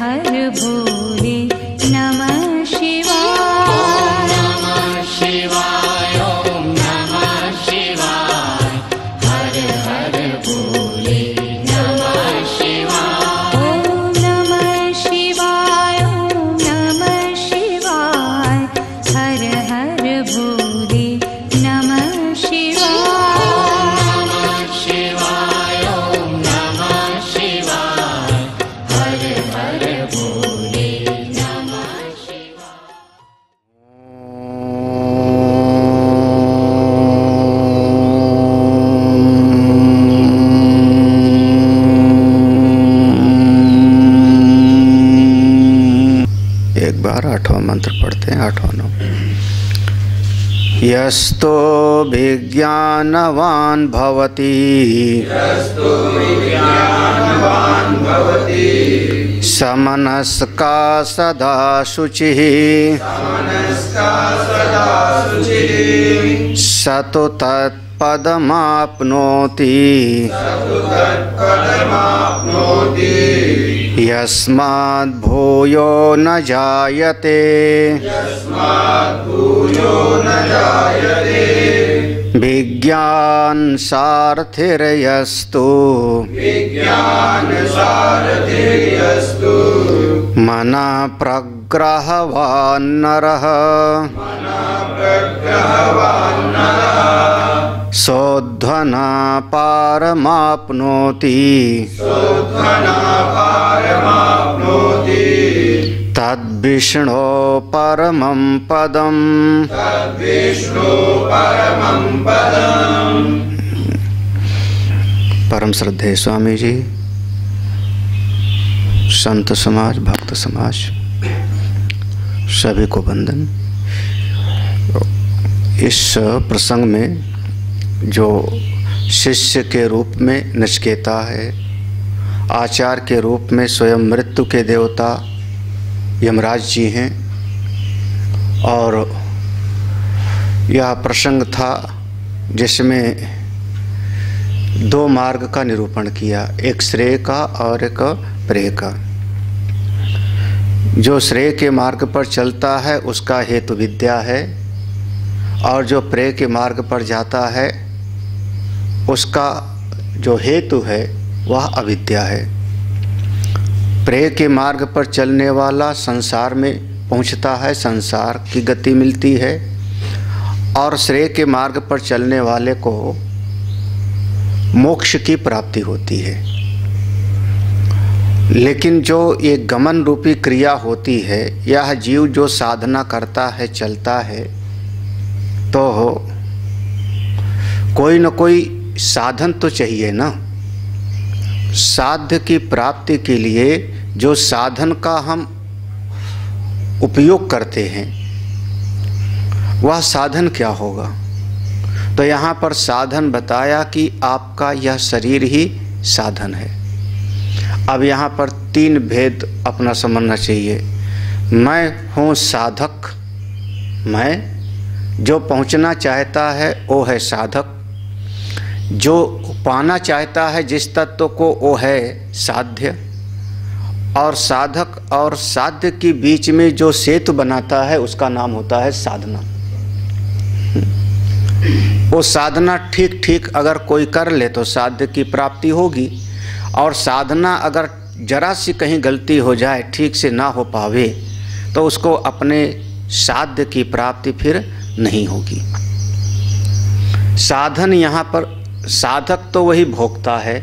हर भोले नमः शिवाय। नमः शिवाय ओम नमः शिवाय हर हर भोले नमः शिवाय। ओम नमः शिवाय ओम नमः शिवाय हर हर भोले नमः शिवाय। नमः शिवाय ओम नमः शिवाय हर हर भोले नमः शिवाय। एक बार 8वां मंत्र पढ़ते हैं, 8वां नौ। यस्तो विज्ञानवान् भवति समनस्का सदा शुचिः स तु तत्पदमाप्नोति यस्माद् भूयो न जायते विज्ञान सारथिर्यस्तु मना प्रग्रहवान् नरः सोध्वना पारमाप्नोति तद्विष्णो परमं पदम्। परम श्रद्धेय स्वामी जी, संत समाज, भक्त समाज, सभी को वंदन। इस प्रसंग में जो शिष्य के रूप में नचिकेता है, आचार्य के रूप में स्वयं मृत्यु के देवता यमराज जी हैं, और यह प्रसंग था जिसमें दो मार्ग का निरूपण किया, एक श्रेय का और एक प्रेय का। जो श्रेय के मार्ग पर चलता है उसका हेतु विद्या है, और जो प्रेय के मार्ग पर जाता है उसका जो हेतु है वह अविद्या है। प्रेय के मार्ग पर चलने वाला संसार में पहुंचता है, संसार की गति मिलती है, और श्रेय के मार्ग पर चलने वाले को मोक्ष की प्राप्ति होती है। लेकिन जो ये गमन रूपी क्रिया होती है, यह जीव जो साधना करता है, चलता है, तो कोई न कोई साधन तो चाहिए ना। साध्य की प्राप्ति के लिए जो साधन का हम उपयोग करते हैं वह साधन क्या होगा? तो यहाँ पर साधन बताया कि आपका यह शरीर ही साधन है। अब यहाँ पर तीन भेद अपना समझना चाहिए। मैं हूँ साधक, मैं जो पहुँचना चाहता है वो है साधक, जो पाना चाहता है जिस तत्व को वो है साध्य, और साधक और साध्य के बीच में जो सेतु बनाता है उसका नाम होता है साधना। वो साधना ठीक ठीक अगर कोई कर ले तो साध्य की प्राप्ति होगी, और साधना अगर जरा सी कहीं गलती हो जाए, ठीक से ना हो पावे, तो उसको अपने साध्य की प्राप्ति फिर नहीं होगी। साधन यहाँ पर, साधक तो वही भोक्ता है,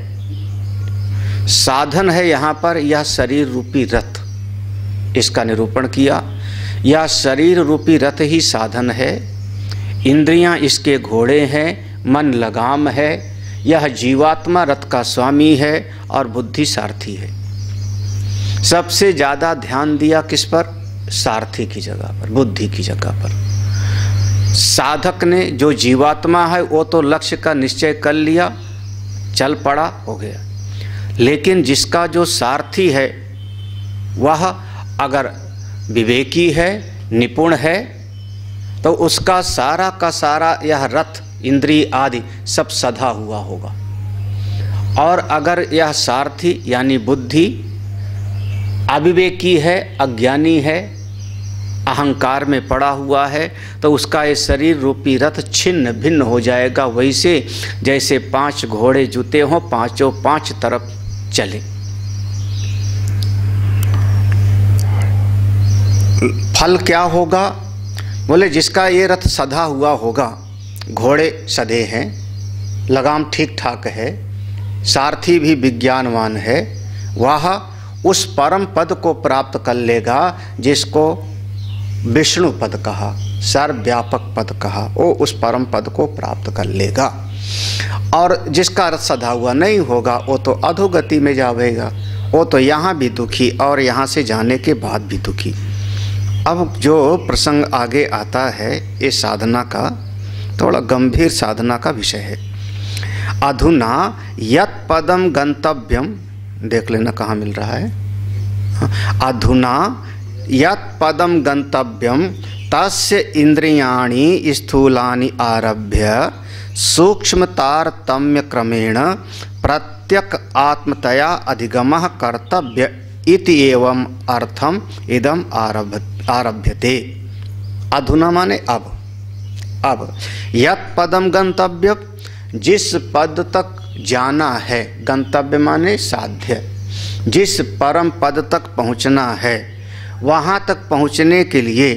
साधन है यहाँ पर यह शरीर रूपी रथ। इसका निरूपण किया, यह शरीर रूपी रथ ही साधन है, इंद्रियां इसके घोड़े हैं, मन लगाम है, यह जीवात्मा रथ का स्वामी है और बुद्धि सारथी है। सबसे ज़्यादा ध्यान दिया किस पर? सारथी की जगह पर, बुद्धि की जगह पर। साधक ने, जो जीवात्मा है, वो तो लक्ष्य का निश्चय कर लिया, चल पड़ा, हो गया। लेकिन जिसका जो सारथी है वह अगर विवेकी है, निपुण है, तो उसका सारा का सारा यह रथ, इंद्रिय आदि सब सधा हुआ होगा। और अगर यह सारथी यानी बुद्धि अविवेकी है, अज्ञानी है, अहंकार में पड़ा हुआ है, तो उसका ये शरीर रूपी रथ छिन्न भिन्न हो जाएगा। वैसे जैसे 5 घोड़े जुते हों, पांचों 5 तरफ चले। फल क्या होगा? बोले जिसका ये रथ सधा हुआ होगा, घोड़े सधे हैं, लगाम ठीक ठाक है, सारथी भी विज्ञानवान है, वह उस परम पद को प्राप्त कर लेगा जिसको विष्णु पद कहा, सर्वव्यापक पद कहा, वो उस परम पद को प्राप्त कर लेगा। और जिसका रथ सधा हुआ नहीं होगा वो तो अधोगति में जाएगा, वो तो यहाँ भी दुखी और यहाँ से जाने के बाद भी दुखी। अब जो प्रसंग आगे आता है ये साधना का थोड़ा गंभीर साधना का विषय है। अधुना यत् पदम गंतव्यम, देख लेना कहाँ मिल रहा है। अधुना यत् पदम गंतव्यम तस्य इंद्रियाणि स्थूलानि आरभ्य सूक्ष्म तारतम्य क्रमेण प्रत्यक आत्मतया अधिगमः कर्तव्य इति एवं अर्थम इदम आरभ्यते। अधुना माने अब यत् पदम गंतव्य, जिस पद तक जाना है, गंतव्य माने साध्य, जिस परम पद तक पहुँचना है, वहाँ तक पहुँचने के लिए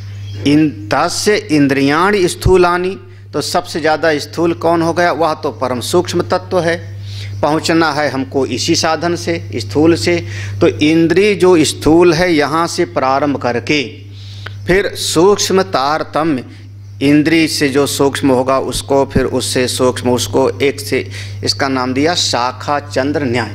तस्य इंद्रियाणि स्थूलानि, तो सबसे ज़्यादा स्थूल कौन हो गया? वह तो परम सूक्ष्म तत्व है। पहुँचना है हमको इसी साधन से, स्थूल से। तो इंद्रिय जो स्थूल है यहाँ से प्रारंभ करके फिर सूक्ष्म तारतम्य, इंद्रिय से जो सूक्ष्म होगा उसको, फिर उससे सूक्ष्म उसको, एक से, इसका नाम दिया शाखा चंद्र न्याय।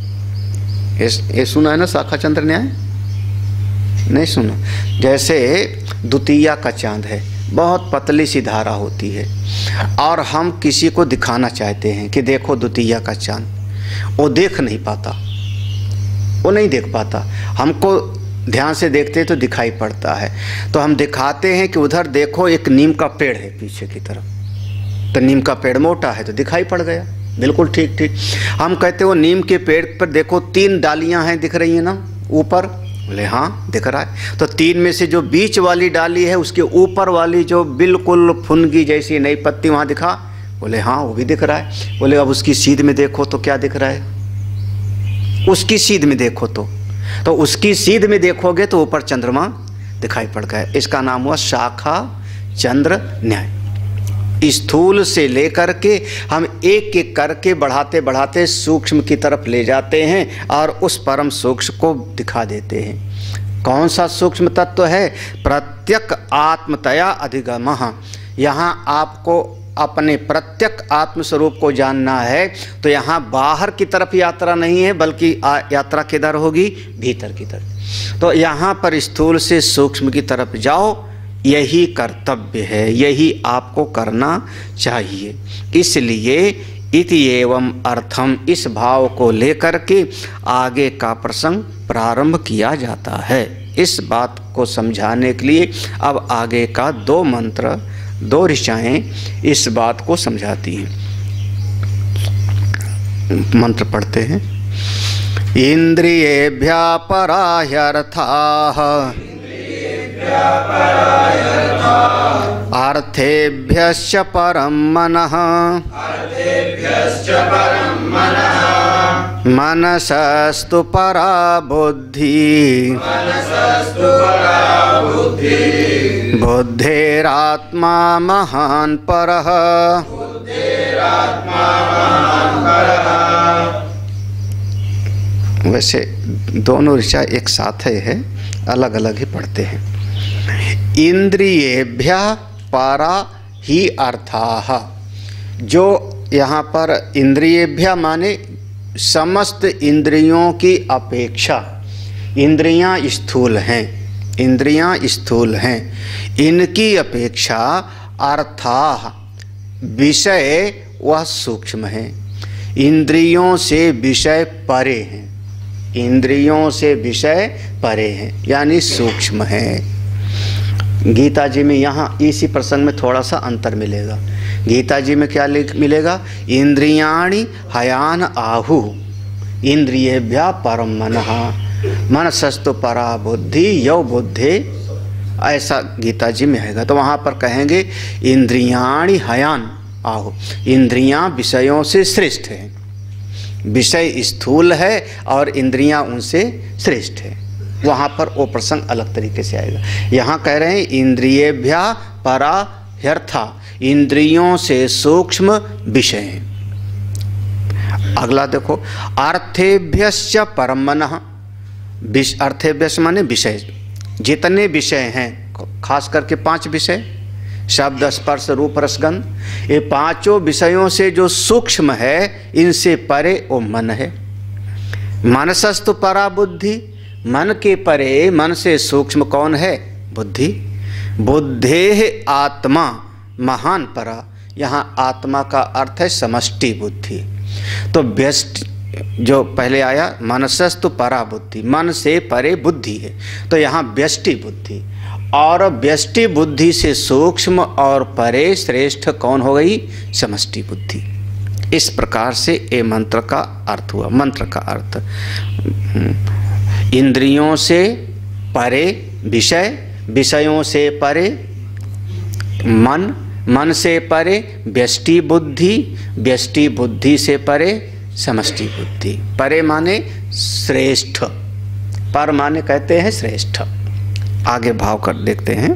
ये सुना है ना शाखा चंद्र न्याय? नहीं सुना? जैसे द्वितीया का चांद है, बहुत पतली सी धारा होती है और हम किसी को दिखाना चाहते हैं कि देखो द्वितीया का चांद, वो देख नहीं पाता, वो नहीं देख पाता। हमको ध्यान से देखते तो दिखाई पड़ता है, तो हम दिखाते हैं कि उधर देखो एक नीम का पेड़ है पीछे की तरफ, तो नीम का पेड़ मोटा है तो दिखाई पड़ गया, बिल्कुल ठीक ठीक। हम कहते हो नीम के पेड़ पर देखो 3 डालियां हैं, दिख रही हैं ना ऊपर? बोले हाँ दिख रहा है। तो 3 में से जो बीच वाली डाली है उसके ऊपर वाली जो बिल्कुल फुनगी जैसी नई पत्ती वहाँ दिखा? बोले हाँ वो भी दिख रहा है। बोले अब उसकी सीध में देखो तो क्या दिख रहा है? उसकी सीध में देखो तो उसकी सीध में देखोगे तो ऊपर चंद्रमा दिखाई पड़ गया। इसका नाम हुआ शाखा चंद्र न्याय। स्थूल से लेकर के हम एक एक करके बढ़ाते बढ़ाते सूक्ष्म की तरफ ले जाते हैं और उस परम सूक्ष्म को दिखा देते हैं। कौन सा सूक्ष्म तत्व है? प्रत्यक आत्मतया अधिगमः। यहाँ आपको अपने प्रत्यक आत्म स्वरूप को जानना है, तो यहाँ बाहर की तरफ यात्रा नहीं है बल्कि यात्रा किधर होगी? भीतर की तरफ। तो यहाँ पर स्थूल से सूक्ष्म की तरफ जाओ, यही कर्तव्य है, यही आपको करना चाहिए। इसलिए इति एवं अर्थम, इस भाव को लेकर के आगे का प्रसंग प्रारंभ किया जाता है। इस बात को समझाने के लिए अब आगे का 2 मंत्र, 2 ऋचाएँ इस बात को समझाती हैं। मंत्र पढ़ते हैं। इंद्रियेभ्यः परा ह्यर्थाः अर्थेभ्यश्च परं मनः मनसस्तु परा बुद्धिः बुद्धेरात्मा महान् परः। वैसे दोनों ऋचा एक साथ है, अलग अलग ही पढ़ते हैं। इंद्रियेभ्यः परा ही अर्थाः, जो यहाँ पर इंद्रियेभ्यः माने समस्त इंद्रियों की अपेक्षा, इंद्रियां स्थूल हैं, इंद्रियां स्थूल हैं, इनकी अपेक्षा अर्थाः विषय वह सूक्ष्म है। इंद्रियों से विषय परे हैं, इंद्रियों से विषय परे हैं यानी सूक्ष्म है। गीता जी में यहाँ इसी प्रसंग में थोड़ा सा अंतर मिलेगा। गीता जी में क्या मिलेगा? इंद्रियाणि हयान आहु इंद्रियेभ्यः परं मनः। मनसस्तु परा बुद्धि यौ बुद्धे, ऐसा गीता जी में आएगा। तो वहाँ पर कहेंगे इंद्रियाणि हयान आहो, इंद्रियां विषयों से श्रेष्ठ हैं। विषय स्थूल है और इंद्रियां उनसे श्रेष्ठ है। वहाँ पर वो प्रसंग अलग तरीके से आएगा। यहाँ कह रहे हैं इंद्रियेभ्या परा ह्यर्था, इंद्रियों से सूक्ष्म विषय हैं। अगला देखो, अर्थेभ्यश्च परम मनः, अर्थेभ्यश्च माने विषय, जितने विषय हैं, खास करके 5 विषय, शब्द स्पर्श रूप रस गंध, ये 5 विषयों से जो सूक्ष्म है, इनसे परे वो मन है। मनसस्तु परा बुद्धि, मन के परे, मन से सूक्ष्म कौन है? बुद्धि। बुद्धेः आत्मा महान परा, यहाँ आत्मा का अर्थ है समष्टि बुद्धि। तो व्यष्टि जो पहले आया, मनसस्तु परा बुद्धि, मन से परे बुद्धि है, तो यहाँ व्यष्टि बुद्धि, और व्यष्टि बुद्धि से सूक्ष्म और परे श्रेष्ठ कौन हो गई? समष्टि बुद्धि। इस प्रकार से ये मंत्र का अर्थ हुआ। मंत्र का अर्थ इंद्रियों से परे विषय, विषयों से परे मन, मन से परे व्यष्टि बुद्धि, व्यष्टि बुद्धि से परे समष्टि बुद्धि। परे माने श्रेष्ठ, पर माने कहते हैं श्रेष्ठ। आगे भाव कर देखते हैं।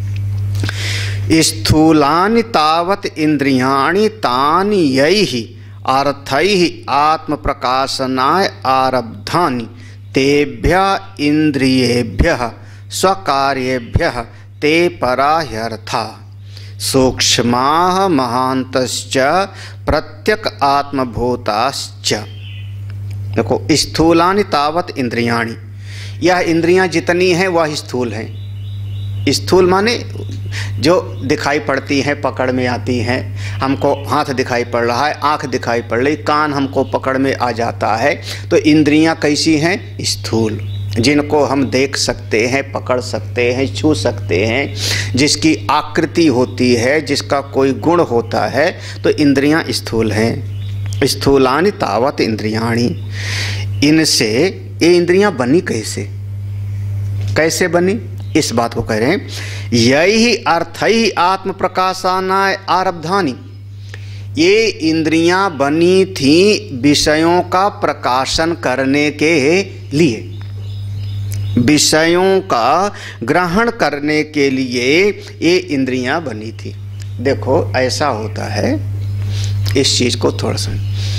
स्थूलानि तावत इंद्रियाणि तानि यैहि अर्थैहि आत्म प्रकाशनाय आरब्धानि तेभ्यः इंद्रियेभ्यः स्वकार्येभ्यः ते परा ह्यर्था सूक्ष्माः महान्तश्च प्रत्यक आत्मभूताश्च। देखो, स्थूलानि तावत इंद्रियाणि, यह इंद्रियां जितनी हैं वह स्थूल हैं। स्थूल माने जो दिखाई पड़ती हैं, पकड़ में आती हैं। हमको हाथ दिखाई पड़ रहा है, आँख दिखाई पड़ रही, कान हमको पकड़ में आ जाता है। तो इंद्रियां कैसी हैं? स्थूल, जिनको हम देख सकते हैं, पकड़ सकते हैं, छू सकते हैं, जिसकी आकृति होती है, जिसका कोई गुण होता है, तो इंद्रियां स्थूल हैं। स्थूलानि तावत इंद्रियाणि, इनसे ये इंद्रियां बनी कैसे? कैसे बनी? इस बात को कह रहे हैं, यही अर्थ ही आत्म प्रकाशनाय आरब्धानि, ये इंद्रियां बनी थी विषयों का प्रकाशन करने के लिए, विषयों का ग्रहण करने के लिए ये इंद्रियां बनी थी। देखो, ऐसा होता है, इस चीज़ को थोड़ा सा,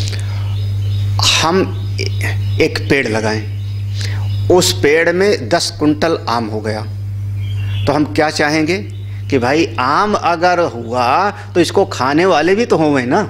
हम एक पेड़ लगाएं, उस पेड़ में 10 कुंटल आम हो गया, तो हम क्या चाहेंगे कि भाई आम अगर हुआ तो इसको खाने वाले भी तो होंगे ना।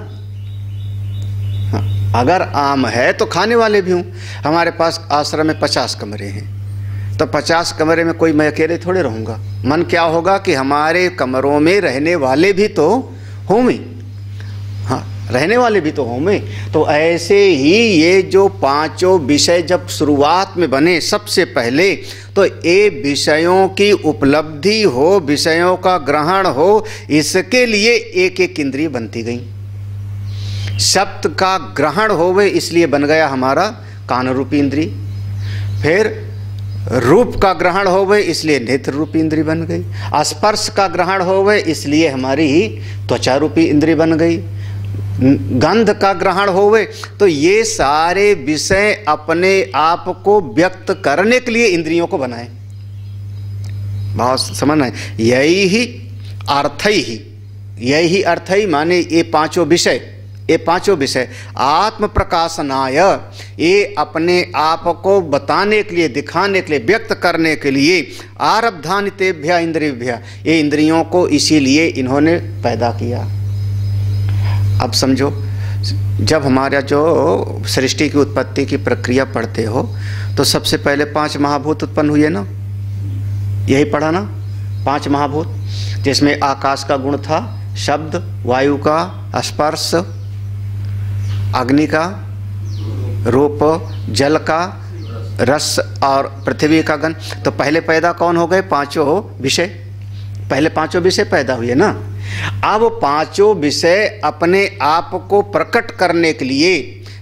अगर आम है तो खाने वाले भी हों। हमारे पास आश्रम में 50 कमरे हैं, तो 50 कमरे में कोई मैं अकेले थोड़े रहूँगा। मन क्या होगा कि हमारे कमरों में रहने वाले भी तो होंगे, हाँ, रहने वाले भी तो होंगे। तो ऐसे ही ये जो 5 विषय जब शुरुआत में बने सबसे पहले, तो ये विषयों की उपलब्धि हो, विषयों का ग्रहण हो, इसके लिए एक एक इंद्रिय बनती गई। शब्द का ग्रहण होवे इसलिए बन गया हमारा कान रूपी इंद्रिय, फिर रूप का ग्रहण होवे इसलिए नेत्र रूपी इंद्रिय बन गई, स्पर्श का ग्रहण होवे इसलिए हमारी त्वचा रूपी इंद्रिय बन गई, गंध का ग्रहण होवे, तो ये सारे विषय अपने आप को व्यक्त करने के लिए इंद्रियों को बनाए। बहुत समझना है, यही अर्थ ही, यही अर्थ ही माने ये 5 विषय, ये 5 विषय आत्म प्रकाशनाय, ये अपने आप को बताने के लिए, दिखाने के लिए, व्यक्त करने के लिए आरब्धानि तेभ्यः इंद्रियेभ्यः, ये इंद्रियों को इसीलिए इन्होंने पैदा किया। अब समझो, जब हमारा जो सृष्टि की उत्पत्ति की प्रक्रिया पढ़ते हो तो सबसे पहले 5 महाभूत उत्पन्न हुए ना, यही पढ़ा ना, 5 महाभूत, जिसमें आकाश का गुण था, शब्द, वायु का स्पर्श, अग्नि का रूप, जल का रस और पृथ्वी का गंध। तो पहले पैदा कौन हो गए? 5 विषय, पहले 5 विषय पैदा हुए ना। अब 5 विषय अपने आप को प्रकट करने के लिए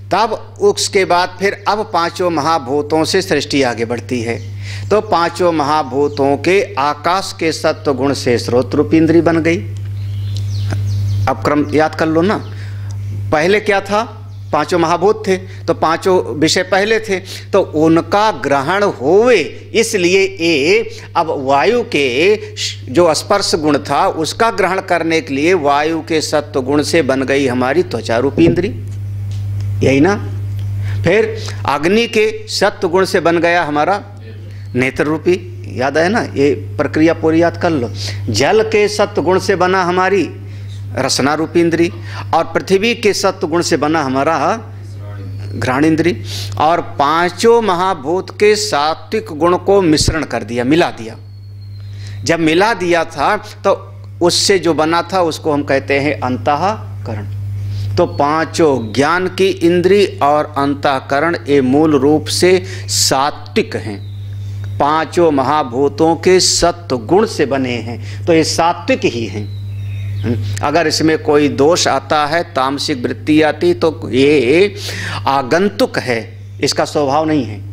तब उसके बाद फिर अब पांचों महाभूतों से सृष्टि आगे बढ़ती है। तो पांचों महाभूतों के आकाश के सत्व गुण से स्रोत रूपी इंद्री बन गई। अब क्रम याद कर लो ना, पहले क्या था, पांचों महाभूत थे, तो पांचों विषय पहले थे, तो उनका ग्रहण होवे, इसलिए ये अब वायु के जो स्पर्श गुण था उसका ग्रहण करने के लिए वायु के सत्व गुण से बन गई हमारी त्वचा रूपी इंद्री, यही ना। फिर अग्नि के सत्व गुण से बन गया हमारा नेत्र रूपी, याद है ना, ये प्रक्रिया पूरी याद कर लो। जल के सत्व गुण से बना हमारी रसना रूपी इंद्री, और पृथ्वी के सत्व गुण से बना हमारा घ्राण इंद्री, और पांचों महाभूत के सात्विक गुण को मिश्रण कर दिया, मिला दिया। जब मिला दिया था तो उससे जो बना था उसको हम कहते हैं अंतःकरण। तो पांचों ज्ञान की इंद्री और अंतःकरण ये मूल रूप से सात्विक हैं, पांचों महाभूतों के सत्व गुण से बने हैं, तो ये सात्विक ही हैं। अगर इसमें कोई दोष आता है, तामसिक वृत्ति आती, तो ये आगंतुक है, इसका स्वभाव नहीं है।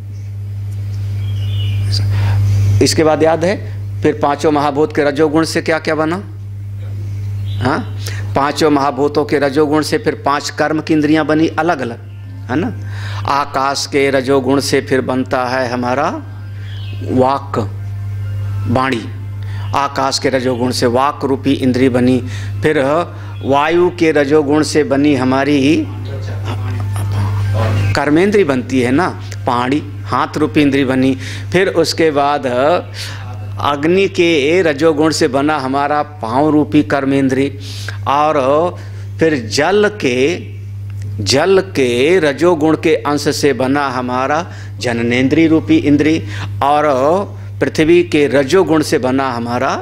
इसके बाद याद है फिर पांचों महाभूत के रजोगुण से क्या क्या बना, हाँ, पांचों महाभूतों के रजोगुण से फिर पांच कर्म की इंद्रियां बनी अलग अलग, है ना। आकाश के रजोगुण से फिर बनता है हमारा वाक, वाणी, आकाश के रजोगुण से वाक रूपी इंद्री बनी। फिर वायु के रजोगुण से बनी हमारी कर्मेंद्री बनती है ना, पाणी, हाथ रूपी इंद्री बनी। फिर उसके बाद अग्नि के रजोगुण से बना हमारा पाँव रूपी कर्मेंद्री, और फिर जल के रजोगुण के अंश से बना हमारा जननेंद्री रूपी इंद्री, और पृथ्वी के रजोगुण से बना हमारा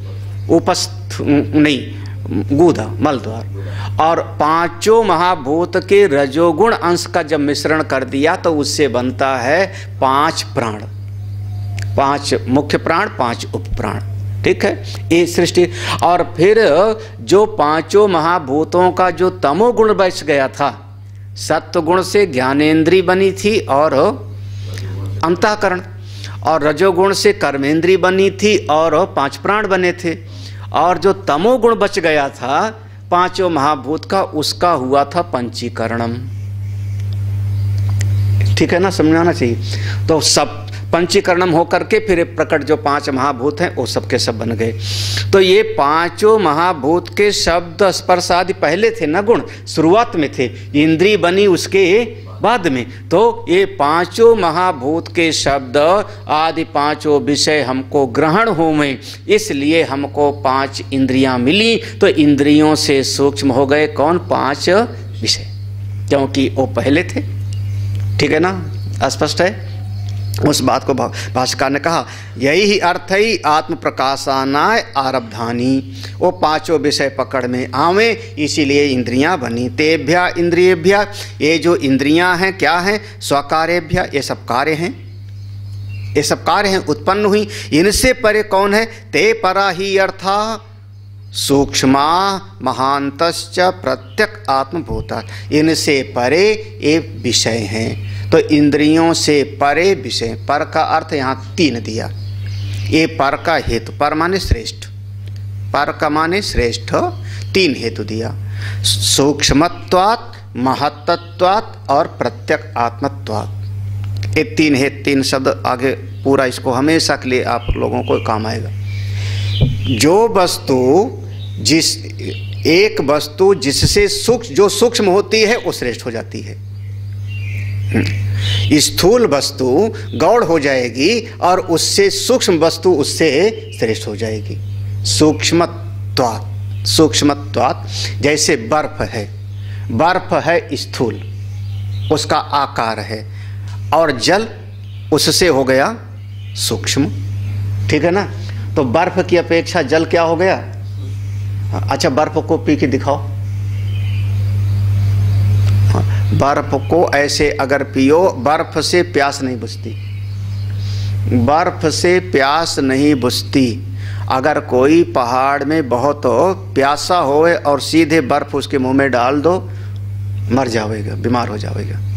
गूधा मलद्वार। और पांचों महाभूत के रजोगुण अंश का जब मिश्रण कर दिया तो उससे बनता है पांच प्राण, पांच मुख्य प्राण, पांच उपप्राण, ठीक है, ये सृष्टि। और फिर जो पांचों महाभूतों का जो तमोगुण बच गया था, सत्वगुण से ज्ञानेंद्री बनी थी और अंतःकरण, और रजोगुण से कर्मेंद्री बनी थी और पांच प्राण बने थे, और जो तमोगुण बच गया था पांचों महाभूत का, उसका हुआ था पंचीकरणम, ठीक है ना, समझाना चाहिए। तो सब पंचीकरणम होकर के फिर प्रकट जो पांच महाभूत हैं वो सब के सब बन गए। तो ये पांचों महाभूत के शब्द स्पर्श आदि पहले थे ना, गुण शुरुआत में थे, इंद्री बनी उसके बाद में। तो ये पांचों महाभूत के शब्द आदि पांचों विषय हमको ग्रहण होवे, इसलिए हमको पांच इंद्रियां मिली। तो इंद्रियों से सूक्ष्म हो गए कौन, पांच विषय, क्योंकि वो पहले थे, ठीक है ना, स्पष्ट है। उस बात को भाष्यकार ने कहा, यही ही अर्थ है आत्म प्रकाशानाय आरब्धानी, वो पांचों विषय पकड़ में आवे, इसीलिए इंद्रियां बनी। तेभ्या इंद्रियेभ्या, ये जो इंद्रियां हैं क्या हैं, स्वकार्येभ्या, ये सब कार्य हैं, ये सब कार्य हैं, उत्पन्न हुई। इनसे परे कौन है, ते परा ही अर्था सूक्ष्मा महांतश्च प्रत्यक आत्मभूता, इनसे परे ये विषय हैं। तो इंद्रियों से परे विषय, पर का अर्थ यहाँ तीन दिया, ये पर का हेतु, पर माने श्रेष्ठ, पर का माने श्रेष्ठ, तीन हेतु दिया, सूक्ष्मत्वात्, महत्त्वात् और प्रत्यक आत्मत्वात्। ये तीन है, तीन शब्द आगे पूरा, इसको हमेशा के लिए आप लोगों को काम आएगा। जो वस्तु एक वस्तु जिससे जो सूक्ष्म होती है वो श्रेष्ठ हो जाती है। स्थूल वस्तु गौड़ हो जाएगी और उससे सूक्ष्म वस्तु उससे श्रेष्ठ हो जाएगी। सूक्ष्मत्वात्, सूक्ष्मत्वात्, जैसे बर्फ है स्थूल, उसका आकार है, और जल उससे हो गया सूक्ष्म, ठीक है ना। तो बर्फ की अपेक्षा जल क्या हो गया, अच्छा बर्फ को पी के दिखाओ, बर्फ को ऐसे अगर पियो, बर्फ से प्यास नहीं बुझती, बर्फ से प्यास नहीं बुझती। अगर कोई पहाड़ में बहुत प्यासा होए और सीधे बर्फ उसके मुंह में डाल दो, मर जाएगा, बीमार हो जाएगा।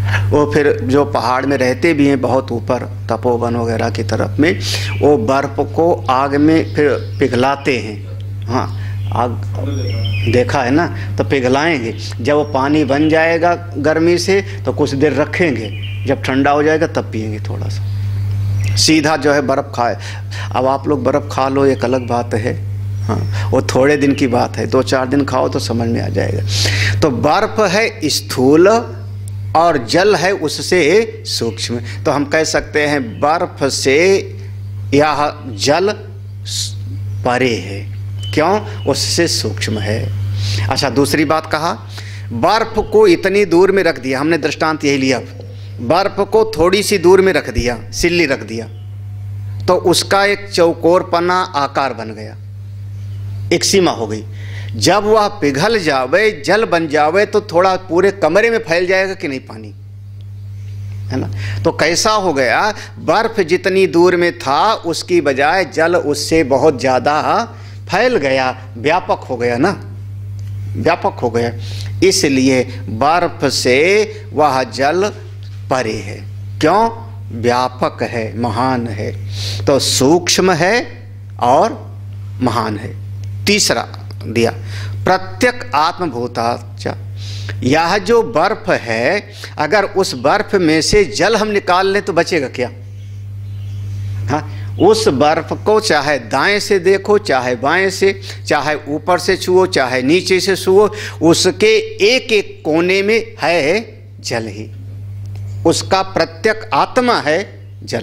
वो फिर जो पहाड़ में रहते भी हैं बहुत ऊपर तपोवन वगैरह की तरफ में, वो बर्फ़ को आग में फिर पिघलाते हैं। हाँ, आग देखा है ना, तो पिघलाएंगे। जब वो पानी बन जाएगा गर्मी से तो कुछ देर रखेंगे, जब ठंडा हो जाएगा तब पिएंगे थोड़ा सा। सीधा जो है बर्फ़ खाए। अब आप लोग बर्फ़ खा लो एक अलग बात है, हाँ, वो थोड़े दिन की बात है, 2-4 दिन खाओ तो समझ में आ जाएगा। तो बर्फ़ है स्थूल और जल है उससे सूक्ष्म। तो हम कह सकते हैं बर्फ़ से यह जल परे है, क्यों? उससे सूक्ष्म है। अच्छा, दूसरी बात कहा, बर्फ़ को इतनी दूर में रख दिया, हमने दृष्टांत यही लिया, बर्फ़ को थोड़ी सी दूर में रख दिया, सिल्ली रख दिया, तो उसका एक चौकोरपना आकार बन गया, एक सीमा हो गई। जब वह पिघल जावे, जल बन जावे, तो थोड़ा पूरे कमरे में फैल जाएगा कि नहीं पानी, है ना? तो कैसा हो गया, बर्फ़ जितनी दूर में था उसकी बजाय जल उससे बहुत ज़्यादा फैल गया, व्यापक हो गया ना, व्यापक हो गया। इसलिए बर्फ़ से वह जल परे है, क्यों? व्यापक है, महान है। तो सूक्ष्म है और महान है। तीसरा दिया प्रत्यक आत्मभूताच। यह जो बर्फ है, अगर उस बर्फ में से जल हम निकाल लें तो बचेगा क्या? हाँ, उस बर्फ को चाहे दाएं से देखो, चाहे बाएं से, चाहे ऊपर से छुओ, चाहे नीचे से छुओ, उसके एक एक कोने में है जल ही। उसका प्रत्यक आत्मा है जल।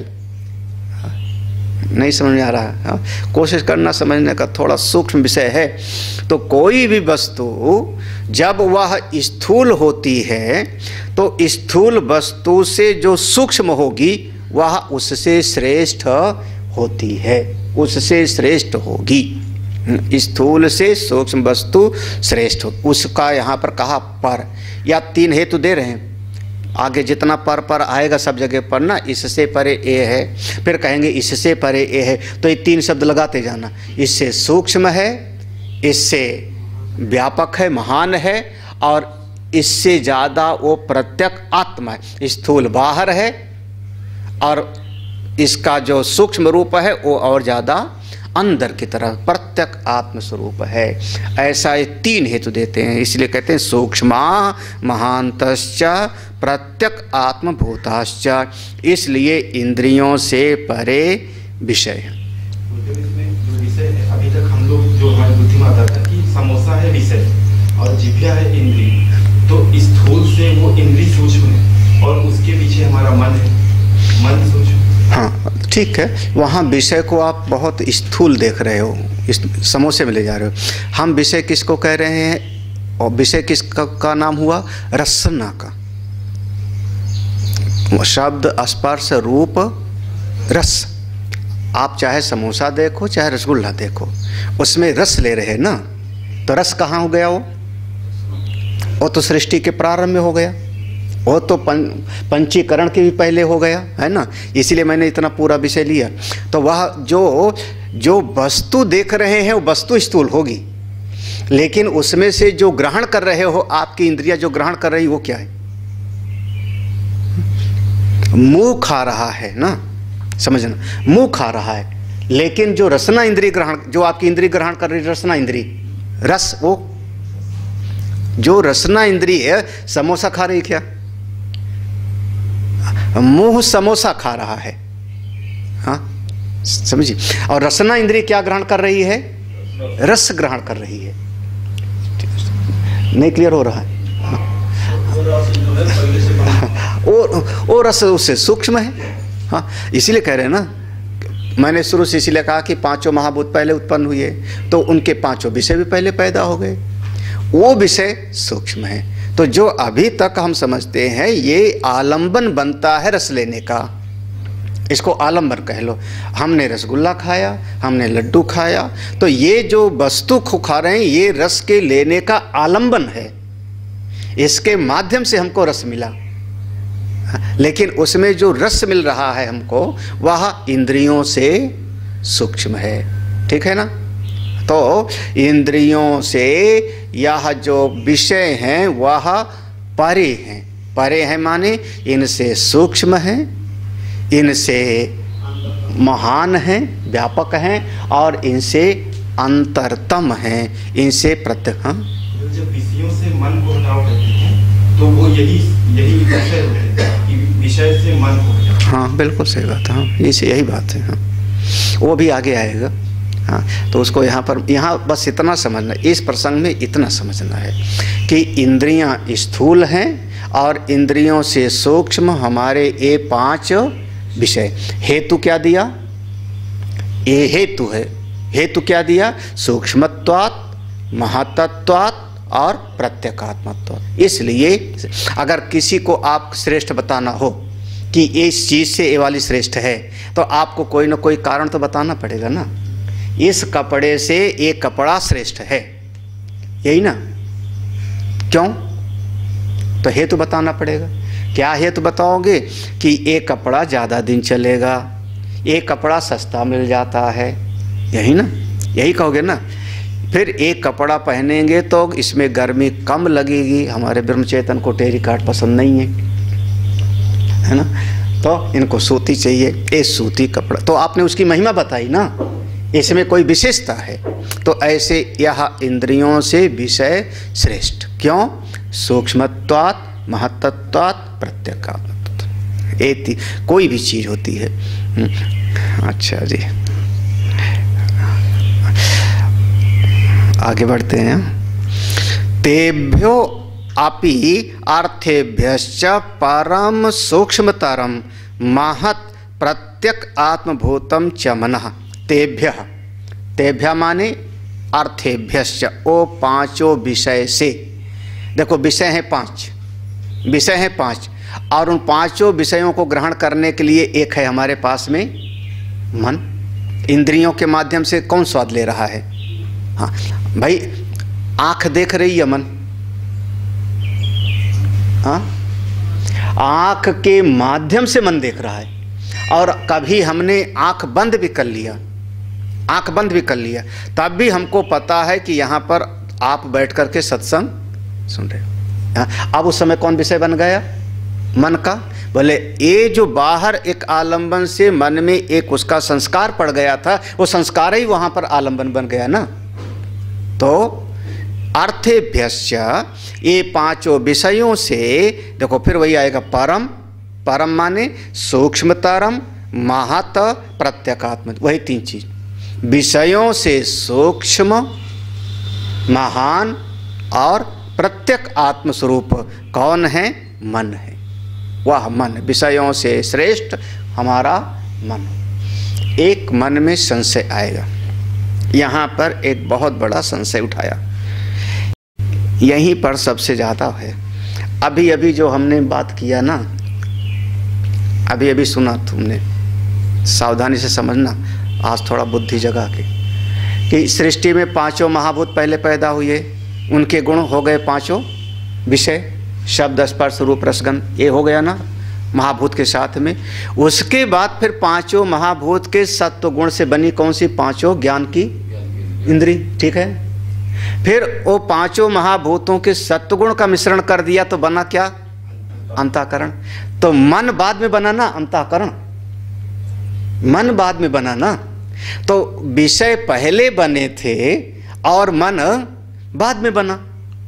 नहीं समझ में आ रहा है? कोशिश करना समझने का, थोड़ा सूक्ष्म विषय है। तो कोई भी वस्तु जब वह स्थूल होती है तो स्थूल वस्तु से जो सूक्ष्म होगी वह उससे श्रेष्ठ होती है, उससे श्रेष्ठ होगी। स्थूल से सूक्ष्म वस्तु श्रेष्ठ हो, उसका यहाँ पर कहा पर। या 3 हेतु दे रहे हैं, आगे जितना पर आएगा सब जगह पर ना, इससे परे ए है, फिर कहेंगे इससे परे ए है, तो ये 3 शब्द लगाते जाना। इससे सूक्ष्म है, इससे व्यापक है, महान है, और इससे ज़्यादा वो प्रत्यक आत्मा है। स्थूल बाहर है और इसका जो सूक्ष्म रूप है वो और ज़्यादा अंदर की तरफ प्रत्यक आत्म स्वरूप है। ऐसा ये 3 हेतु देते हैं, इसलिए कहते हैं सूक्ष्मा महांतश्च प्रत्यक आत्मभूताश्च। इसलिए इंद्रियों से परे विषय है। अभी तक हम लोग जो हमारी बुद्धि में आता था कि समोसा है विषय और जिभ्या है इंद्रिय, तो स्थूल से वो इंद्रिय सूक्ष्म है और उसके पीछे हमारा मन है, मन सूक्ष्म। हाँ ठीक है, वहाँ विषय को आप बहुत स्थूल देख रहे हो, इस समोसे में ले जा रहे हो। हम विषय किसको कह रहे हैं, और विषय किसका का नाम हुआ? रसना का। शब्द, स्पर्श, रूप, रस। आप चाहे समोसा देखो चाहे रसगुल्ला देखो, उसमें रस ले रहे हैं ना, तो रस कहाँ हो गया? वो तो सृष्टि के प्रारंभ में हो गया, वो तो पंचीकरण के भी पहले हो गया, है ना। इसीलिए मैंने इतना पूरा विषय लिया। तो वह जो वस्तु देख रहे हैं वो वस्तु स्थूल होगी, लेकिन उसमें से जो ग्रहण कर रहे हो, आपकी इंद्रियां जो ग्रहण कर रही वो क्या है? मुंह खा रहा है ना, समझना, मुंह खा रहा है, लेकिन जो रसना इंद्रिय ग्रहण, जो आपकी इंद्रिय ग्रहण कर रही रसना इंद्रिय, रस, वो जो रसना इंद्रिय है, समोसा खा रही क्या? मुंह समोसा खा रहा है, हाँ समझिए। और रसना इंद्रिय क्या ग्रहण कर रही है? रस ग्रहण कर रही है। नहीं क्लियर हो रहा है? वो रस उससे सूक्ष्म है, हाँ। इसीलिए कह रहे हैं ना, मैंने शुरू से इसीलिए कहा कि 5 महाभूत पहले उत्पन्न हुए, तो उनके 5 विषय भी पहले पैदा हो गए, वो विषय सूक्ष्म है। तो जो अभी तक हम समझते हैं ये आलंबन बनता है रस लेने का, इसको आलंबन कह लो। हमने रसगुल्ला खाया, हमने लड्डू खाया, तो ये जो वस्तु खा रहे हैं ये रस के लेने का आलंबन है, इसके माध्यम से हमको रस मिला, लेकिन उसमें जो रस मिल रहा है हमको वह इंद्रियों से सूक्ष्म है, ठीक है ना। तो इंद्रियों से यह जो विषय हैं वह परे हैं, परे हैं माने इनसे सूक्ष्म हैं, इनसे महान हैं, व्यापक हैं, और इनसे अंतरतम हैं, इनसे प्रत्यक। हाँ, जब विषयों से मन को हटाओ कहते हैं तो वो यही विषय होते हैं कि विषय से मन को हटाओ। हाँ बिल्कुल सही बात है। हाँ यही बात है। हाँ वो भी आगे आएगा। हाँ तो उसको यहाँ बस इतना समझना, इस प्रसंग में इतना समझना है कि इंद्रियां स्थूल हैं और इंद्रियों से सूक्ष्म हमारे ये 5 विषय। हेतु क्या दिया? ये हेतु है। हेतु क्या दिया? सूक्ष्मत्वात्, महत्त्वात् और प्रत्येगात्मत्वात्। इसलिए अगर किसी को आप श्रेष्ठ बताना हो कि इस चीज़ से ये वाली श्रेष्ठ है, तो आपको कोई ना कोई कारण तो बताना पड़ेगा ना। इस कपड़े से ये कपड़ा श्रेष्ठ है, यही ना? क्यों? तो हेतु बताना पड़ेगा। क्या हेतु बताओगे? कि ये कपड़ा ज़्यादा दिन चलेगा, ये कपड़ा सस्ता मिल जाता है, यही ना? यही कहोगे ना। फिर एक कपड़ा पहनेंगे तो इसमें गर्मी कम लगेगी। हमारे ब्रह्मचेतन को टेरिकॉट पसंद नहीं है ना, तो इनको सूती चाहिए। ये सूती कपड़ा, तो आपने उसकी महिमा बताई ना, इसमें कोई विशेषता है। तो ऐसे यह इंद्रियों से विषय श्रेष्ठ। क्यों? सूक्ष्मत्वात्, महत्त्वात्, प्रत्येगात्मत्वात्। कोई भी चीज़ होती है। अच्छा जी, आगे बढ़ते हैं। तेभ्यो अपि अर्थेभ्यश्च परम सूक्ष्मतरम महत् प्रत्यक आत्मभूतम च मनः। तेभ्यः, तेभ्य माने अर्थेभ्यश्च, ओ 5 विषय से। देखो विषय हैं 5, विषय हैं 5, और उन 5 विषयों को ग्रहण करने के लिए एक है हमारे पास में मन। इंद्रियों के माध्यम से कौन स्वाद ले रहा है? हाँ भाई, आँख देख रही है, मन। हाँ, आँख के माध्यम से मन देख रहा है। और कभी हमने आँख बंद भी कर लिया, आँख बंद भी कर लिया, तब भी हमको पता है कि यहाँ पर आप बैठ कर के सत्संग सुन रहे हो। अब उस समय कौन विषय बन गया? मन का। बोले ये जो बाहर एक आलंबन से मन में एक उसका संस्कार पड़ गया था, वो संस्कार ही वहाँ पर आलंबन बन गया ना। तो अर्थेभ्यश्च, ये 5 विषयों से, देखो फिर वही आएगा परम। परम माने सूक्ष्मतरम, महत, प्रत्येगात्म, वही 3 चीज। विषयों से सूक्ष्म, महान और प्रत्यक आत्म स्वरूप कौन है? मन है। वह मन, विषयों से श्रेष्ठ हमारा मन। एक मन में संशय आएगा, यहाँ पर एक बहुत बड़ा संशय उठाया, यहीं पर सबसे ज़्यादा है। अभी अभी जो हमने बात किया ना, अभी अभी सुना तुमने, सावधानी से समझना, आज थोड़ा बुद्धि जगा के, कि सृष्टि में 5 महाभूत पहले पैदा हुए, उनके गुण हो गए 5 विषय, शब्द, स्पर्श, रूप, रसगंध, ये हो गया ना महाभूत के साथ में। उसके बाद फिर 5 महाभूत के सत्व गुण से बनी कौन सी? 5 ज्ञान की इंद्री, ठीक है। फिर वो 5 महाभूतों के सत्वगुण का मिश्रण कर दिया तो बना क्या? अंतःकरण। तो मन बाद में बना ना, अंतःकरण मन बाद में बना ना। तो विषय पहले बने थे और मन बाद में बना।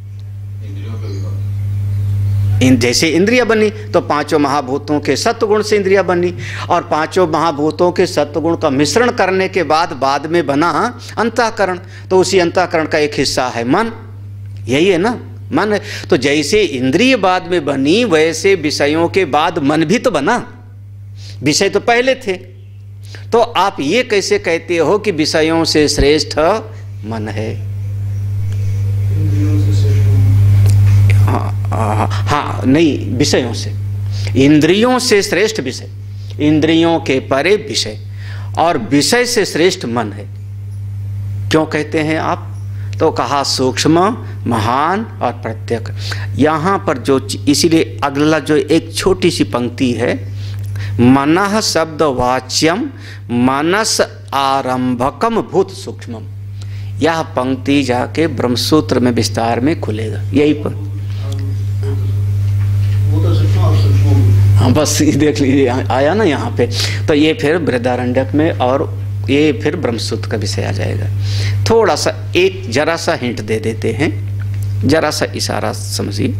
जैसे इंद्रिया बनी तो 5 महाभूतों के सत्वगुण से इंद्रिया बनी, और 5 महाभूतों के सत्वगुण का मिश्रण करने के बाद में बना अंतःकरण। तो उसी अंतःकरण का एक हिस्सा है मन, यही है ना, मन है। तो जैसे इंद्रिय बाद में बनी, वैसे विषयों के बाद मन भी तो बना। विषय तो पहले थे, तो आप ये कैसे कहते हो कि विषयों से श्रेष्ठ मन है? हाँ नहीं, विषयों से, इंद्रियों से श्रेष्ठ विषय, इंद्रियों के परे विषय, और विषय से श्रेष्ठ मन है। क्यों कहते हैं आप? तो कहा सूक्ष्म, महान और प्रत्यक। यहाँ पर जो, इसीलिए अगला जो एक छोटी सी पंक्ति है, मनः शब्द वाच्यम मनस आरंभकम भूत सूक्ष्मम, यह पंक्ति जाके ब्रह्मसूत्र में विस्तार में खुलेगा। यही पर हाँ बस ये देख लीजिए आया ना यहाँ पे। तो ये फिर बृहदारण्यक में और ये फिर ब्रह्मसूत्र का विषय आ जाएगा। थोड़ा सा एक जरा सा हिंट दे देते हैं, जरा सा इशारा समझिए।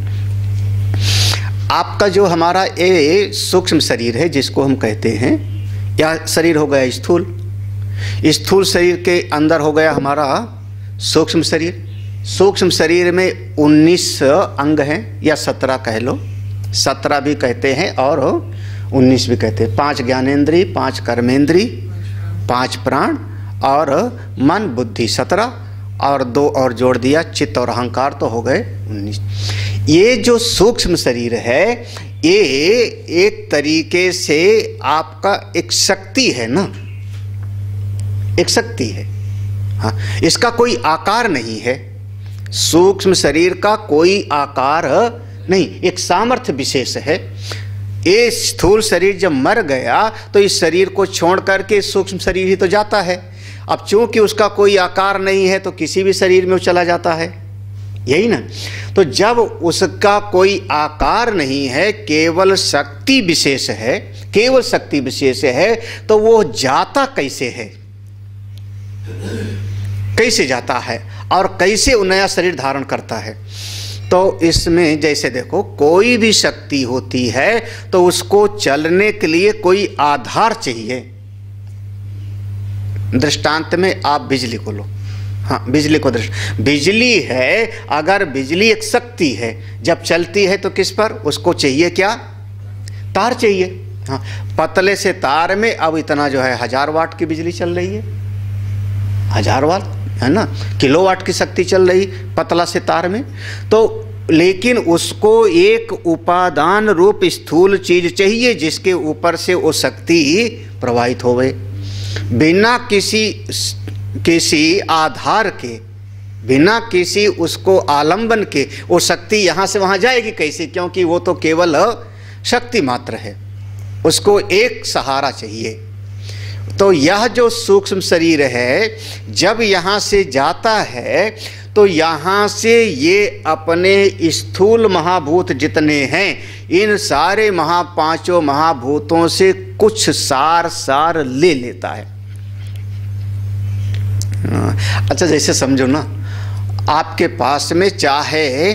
आपका जो हमारा ये सूक्ष्म शरीर है जिसको हम कहते हैं, या शरीर हो गया स्थूल, स्थूल शरीर के अंदर हो गया हमारा सूक्ष्म शरीर। सूक्ष्म शरीर में 19 अंग हैं या 17 कह लो, 17 भी कहते हैं और 19 भी कहते हैं। 5 ज्ञानेंद्री, 5 कर्मेंद्री, 5 प्राण और मन बुद्धि 17 और 2 और जोड़ दिया चित्त और अहंकार, तो हो गए 19। ये जो सूक्ष्म शरीर है ये एक तरीके से आपका एक शक्ति है ना, एक शक्ति है। हाँ, इसका कोई आकार नहीं है, सूक्ष्म शरीर का कोई आकार नहीं, एक सामर्थ्य विशेष है। ये स्थूल शरीर जब मर गया तो इस शरीर को छोड़ करके सूक्ष्म शरीर ही तो जाता है। अब चूंकि उसका कोई आकार नहीं है तो किसी भी शरीर में वो चला जाता है, यही ना। तो जब उसका कोई आकार नहीं है, केवल शक्ति विशेष है, केवल शक्ति विशेष है, तो वो जाता कैसे है, कैसे जाता है और कैसे वो नया शरीर धारण करता है। तो इसमें जैसे देखो कोई भी शक्ति होती है तो उसको चलने के लिए कोई आधार चाहिए। दृष्टांत में आप बिजली को लो, हाँ बिजली को बिजली है, अगर बिजली एक शक्ति है, जब चलती है तो किस पर उसको चाहिए, क्या तार चाहिए। हाँ, पतले से तार में अब इतना जो है 1000 वाट की बिजली चल रही है, 1000 वाट है ना, किलोवाट की शक्ति चल रही पतला से तार में। तो लेकिन उसको एक उपादान रूप स्थूल चीज चाहिए जिसके ऊपर से वो शक्ति प्रवाहित होवे। बिना किसी आधार के, बिना किसी उसको आलंबन के वो शक्ति यहाँ से वहाँ जाएगी कैसे, क्योंकि वो तो केवल शक्ति मात्र है, उसको एक सहारा चाहिए। तो यह जो सूक्ष्म शरीर है जब यहाँ से जाता है तो यहाँ से ये अपने स्थूल महाभूत जितने हैं इन सारे पांचों महाभूतों से कुछ सार ले लेता है। अच्छा जैसे समझो ना, आपके पास में चाहे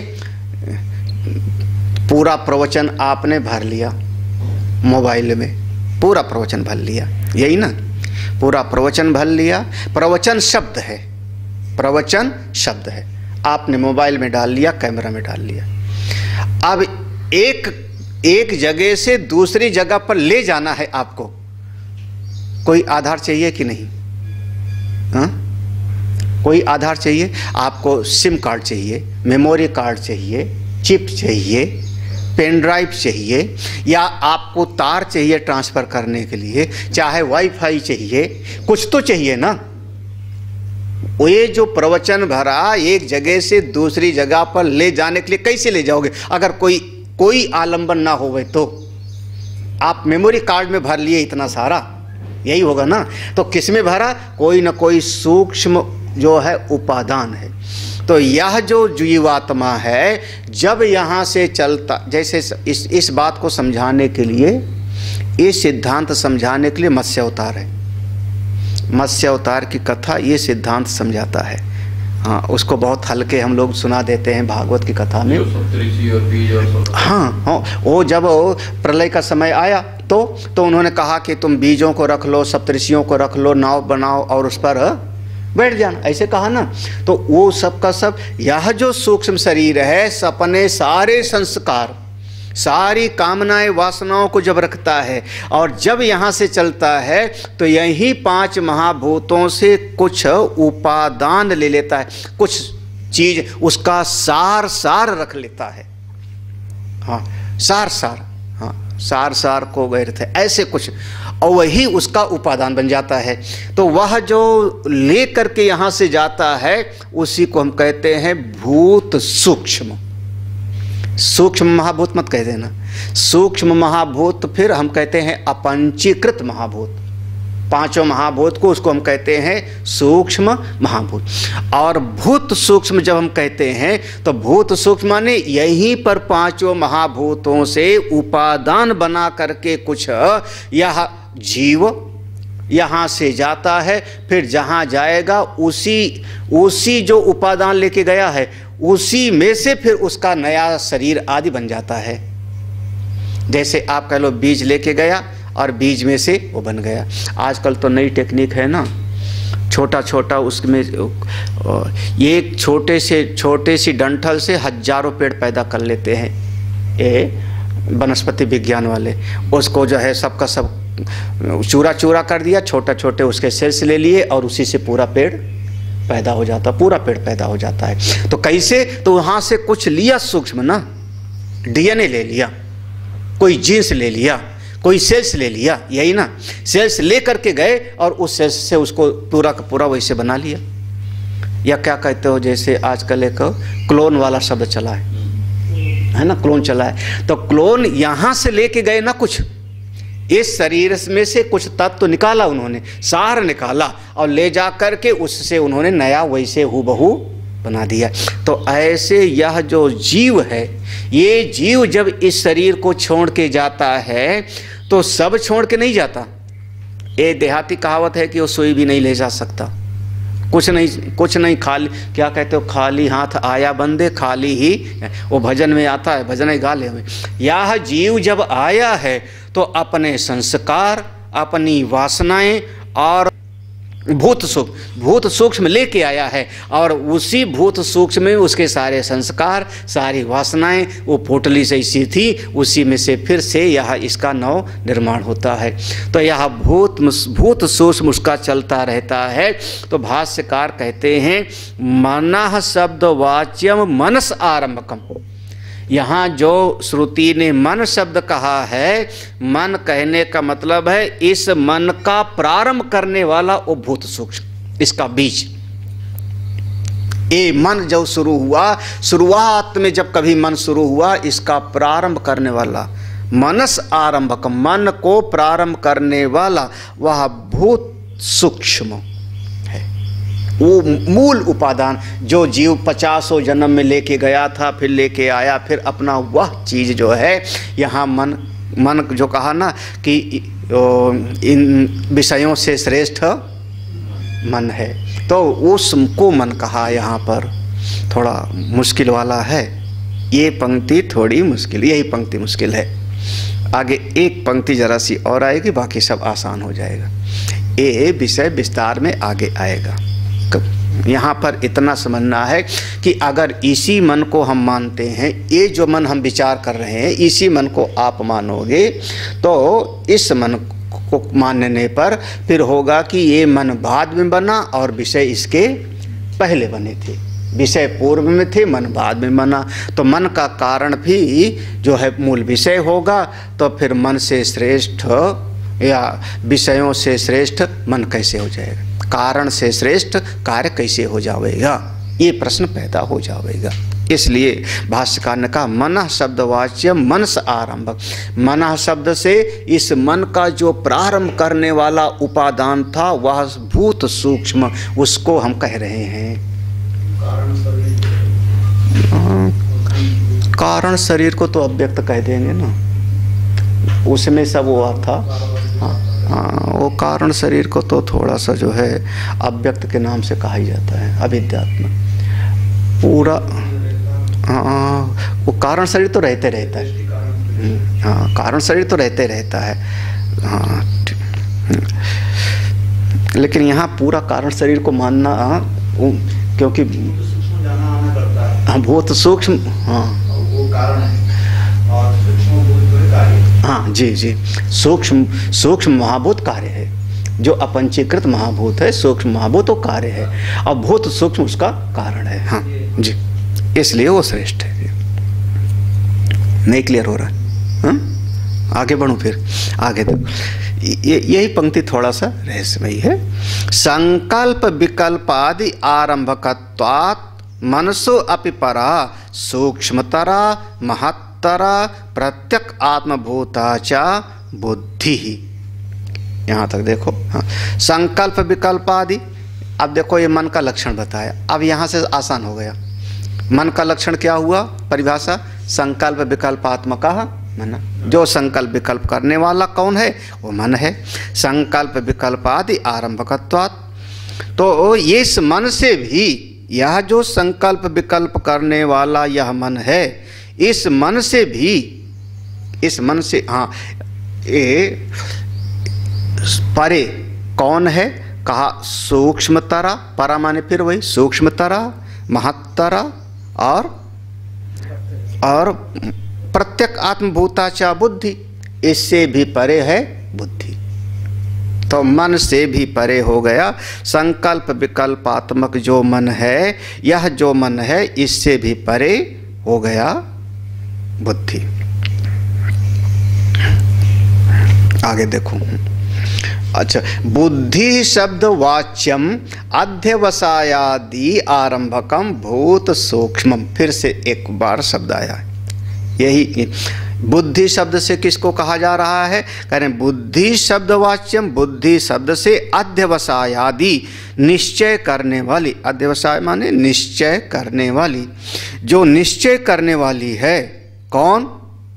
पूरा प्रवचन आपने भर लिया मोबाइल में, पूरा प्रवचन भर लिया, यही ना, पूरा प्रवचन भर लिया। प्रवचन शब्द है, प्रवचन शब्द है, आपने मोबाइल में डाल लिया, कैमरा में डाल लिया। अब एक जगह से दूसरी जगह पर ले जाना है आपको, कोई आधार चाहिए कि नहीं? हाँ, कोई आधार चाहिए। आपको सिम कार्ड चाहिए, मेमोरी कार्ड चाहिए, चिप चाहिए, पेन ड्राइव चाहिए, या आपको तार चाहिए ट्रांसफ़र करने के लिए, चाहे वाईफाई चाहिए, कुछ तो चाहिए ना। ये जो प्रवचन भरा एक जगह से दूसरी जगह पर ले जाने के लिए कैसे ले जाओगे अगर कोई आलंबन ना होवे? तो आप मेमोरी कार्ड में भर लिए इतना सारा, यही होगा ना। तो किस में भरा? कोई ना कोई सूक्ष्म जो है उपादान है। तो यह जो जीवात्मा है जब यहाँ से चलता, जैसे इस बात को समझाने के लिए, इस सिद्धांत समझाने के लिए मत्स्य अवतार है, मत्स्य अवतार की कथा ये सिद्धांत समझाता है। हाँ, उसको बहुत हल्के हम लोग सुना देते हैं भागवत की कथा में। हाँ, वो जब प्रलय का समय आया तो उन्होंने कहा कि तुम बीजों को रख लो, सप्तऋषियों को रख लो, नाव बनाओ और उस पर बैठ जाना, ऐसे कहा ना। तो वो सब का सब यह जो सूक्ष्म शरीर है सपने सारे संस्कार, सारी कामनाएं वासनाओं को जब रखता है और जब यहाँ से चलता है तो यही 5 महाभूतों से कुछ उपादान ले लेता है, कुछ चीज उसका सार रख लेता है। हाँ, सार हाँ, सार को व्यर्थ है, ऐसे कुछ, और वही उसका उपादान बन जाता है। तो वह जो ले करके यहाँ से जाता है उसी को हम कहते हैं भूत सूक्ष्म। सूक्ष्म महाभूत मत कह देना, सूक्ष्म महाभूत फिर हम कहते हैं अपंचीकृत महाभूत। पांचों महाभूत को, उसको हम कहते हैं सूक्ष्म महाभूत। और भूत सूक्ष्म जब हम कहते हैं तो भूत सूक्ष्म माने यहीं पर पांचों महाभूतों से उपादान बना करके कुछ यह जीव यहाँ से जाता है, फिर जहाँ जाएगा उसी जो उपादान लेके गया है उसी में से फिर उसका नया शरीर आदि बन जाता है। जैसे आप कह लो बीज लेके गया और बीज में से वो बन गया। आजकल तो नई टेक्निक है ना, छोटा छोटा उसमें एक छोटे सी डंठल से हजारों पेड़ पैदा कर लेते हैं ये वनस्पति विज्ञान वाले। उसको जो है सबका सब चूरा चूरा कर दिया, छोटा छोटे उसके सेल्स ले लिए और उसी से पूरा पेड़ पैदा हो जाता, पूरा पेड़ पैदा हो जाता है। तो कैसे? तो वहाँ से कुछ लिया सूक्ष्म ना, डीएनए ले लिया, कोई जीन्स ले लिया, कोई सेल्स ले लिया, यही ना, सेल्स ले करके गए और उस सेल्स से उसको पूरा का पूरा वैसे बना लिया। या क्या कहते हो, जैसे आजकल एक क्लोन वाला शब्द चला है ना, क्लोन चला है। तो क्लोन यहाँ से लेके गए ना, कुछ इस शरीर में से कुछ तत्व तो निकाला उन्होंने, सार निकाला और ले जा करके उससे उन्होंने नया वैसे हूबहू बना दिया। तो ऐसे यह जो जीव है, ये जीव जब इस शरीर को छोड़ के जाता है तो सब छोड़ के नहीं जाता। ये देहाती कहावत है कि वो सुई भी नहीं ले जा सकता, कुछ नहीं खाली, क्या कहते हो, खाली हाथ आया बंदे खाली ही, वो भजन में आता है, भजन ही गा ले हमें। यह जीव जब आया है तो अपने संस्कार, अपनी वासनाएं और भूत सूक्ष्म लेके आया है और उसी भूत सूक्ष्म में उसके सारे संस्कार, सारी वासनाएं वो पोटली से ऐसी थी, उसी में से फिर से यह इसका नव निर्माण होता है। तो यह भूत सूक्ष्म उसका चलता रहता है। तो भाष्यकार कहते हैं मनः शब्द वाच्यम मनस आरंभकम। यहाँ जो श्रुति ने मन शब्द कहा है, मन कहने का मतलब है इस मन का प्रारंभ करने वाला वो भूत सूक्ष्म, इसका बीज। ये मन जब शुरू हुआ, शुरुआत में जब कभी मन शुरू हुआ, इसका प्रारंभ करने वाला मनस आरंभक, मन को प्रारंभ करने वाला वह भूत सूक्ष्म है। वो मूल उपादान जो जीव 50 जन्म में लेके गया था, फिर लेके आया, फिर अपना वह चीज़ जो है यहाँ मन जो कहा ना कि इन विषयों से श्रेष्ठ मन है, तो उसको मन कहा। यहाँ पर थोड़ा मुश्किल वाला है, ये पंक्ति थोड़ी मुश्किल, यही पंक्ति मुश्किल है। आगे एक पंक्ति जरा सी और आएगी, बाकी सब आसान हो जाएगा। ये विषय विस्तार में आगे आएगा। यहाँ पर इतना समझना है कि अगर इसी मन को हम मानते हैं, ये जो मन हम विचार कर रहे हैं, इसी मन को आप मानोगे, तो इस मन को मानने पर फिर होगा कि ये मन बाद में बना और विषय इसके पहले बने थे। विषय पूर्व में थे, मन बाद में बना। तो मन का कारण भी जो है मूल विषय होगा, तो फिर मन से श्रेष्ठ या विषयों से श्रेष्ठ मन कैसे हो जाएगा? कारण से श्रेष्ठ कार्य कैसे हो जाएगा? ये प्रश्न पैदा हो जाएगा। इसलिए भाष्यकार ने कहा मनः शब्दवाच्य मनस आरंभक। मनः शब्द से इस मन का जो प्रारंभ करने वाला उपादान था वह भूत सूक्ष्म, उसको हम कह रहे हैं। कारण शरीर को तो अव्यक्त कह देंगे ना, उसमें सब हुआ था। हाँ, वो कारण शरीर को तो थोड़ा सा जो है अव्यक्त के नाम से कहा ही जाता है, अविद्यात्मक पूरा। हाँ, वो कारण शरीर तो रहते रहता है। हाँ, कारण शरीर तो रहते रहता है। हाँ, लेकिन यहाँ पूरा कारण शरीर को मानना, क्योंकि हाँ भूत सूक्ष्म, हाँ वो कारण है और सूक्ष्म भूत कार्य। हाँ जी, सूक्ष्म महाभूत कार्य है, जो अपंचीकृत महाभूत है, सूक्ष्म महाभूत वो कार्य है और भूत सूक्ष्म उसका कारण है। हाँ जी, इसलिए वो श्रेष्ठ है। नहीं क्लियर हो रहा है? हाँ, आगे बढ़ूँ फिर आगे तो यही पंक्ति थोड़ा सा रहस्यमयी है। संकल्प विकल्पादि आरंभकत्वात् मनसो अपि परा सूक्ष्मतरा महत्तरा प्रत्यक आत्मभूता च बुद्धि। यहाँ तक देखो। हाँ, संकल्प विकल्प आदि। अब देखो ये मन का लक्षण बताया। अब यहाँ से आसान हो गया। मन का लक्षण क्या हुआ? परिभाषा संकल्प विकल्पात्मक मन। जो संकल्प विकल्प करने वाला कौन है? वो मन है। संकल्प विकल्प आदि आरंभकत्वात्। तो इस मन से भी, यह जो संकल्प विकल्प करने वाला यह मन है, इस मन से भी, इस मन से, हाँ, ये परे कौन है? कहा सूक्ष्मतरा। परा माने फिर वही सूक्ष्मतरा, महत्तरा और प्रत्यक आत्मभूताचा बुद्धि। इससे भी परे है बुद्धि। तो मन से भी परे हो गया संकल्प विकल्पात्मक जो मन है। यह जो मन है इससे भी परे हो गया बुद्धि। आगे देखो। अच्छा, बुद्धि शब्द वाच्यम अध्यवसायादि आरंभकम भूत सूक्ष्मम। फिर से एक बार शब्द आया। यही बुद्धि शब्द से किसको कहा जा रहा है? कह रहे हैं बुद्धि शब्द वाच्यम, बुद्धि शब्द से अध्यवसायादि निश्चय करने वाली। अध्यवसाय माने निश्चय करने वाली। जो निश्चय करने वाली है कौन?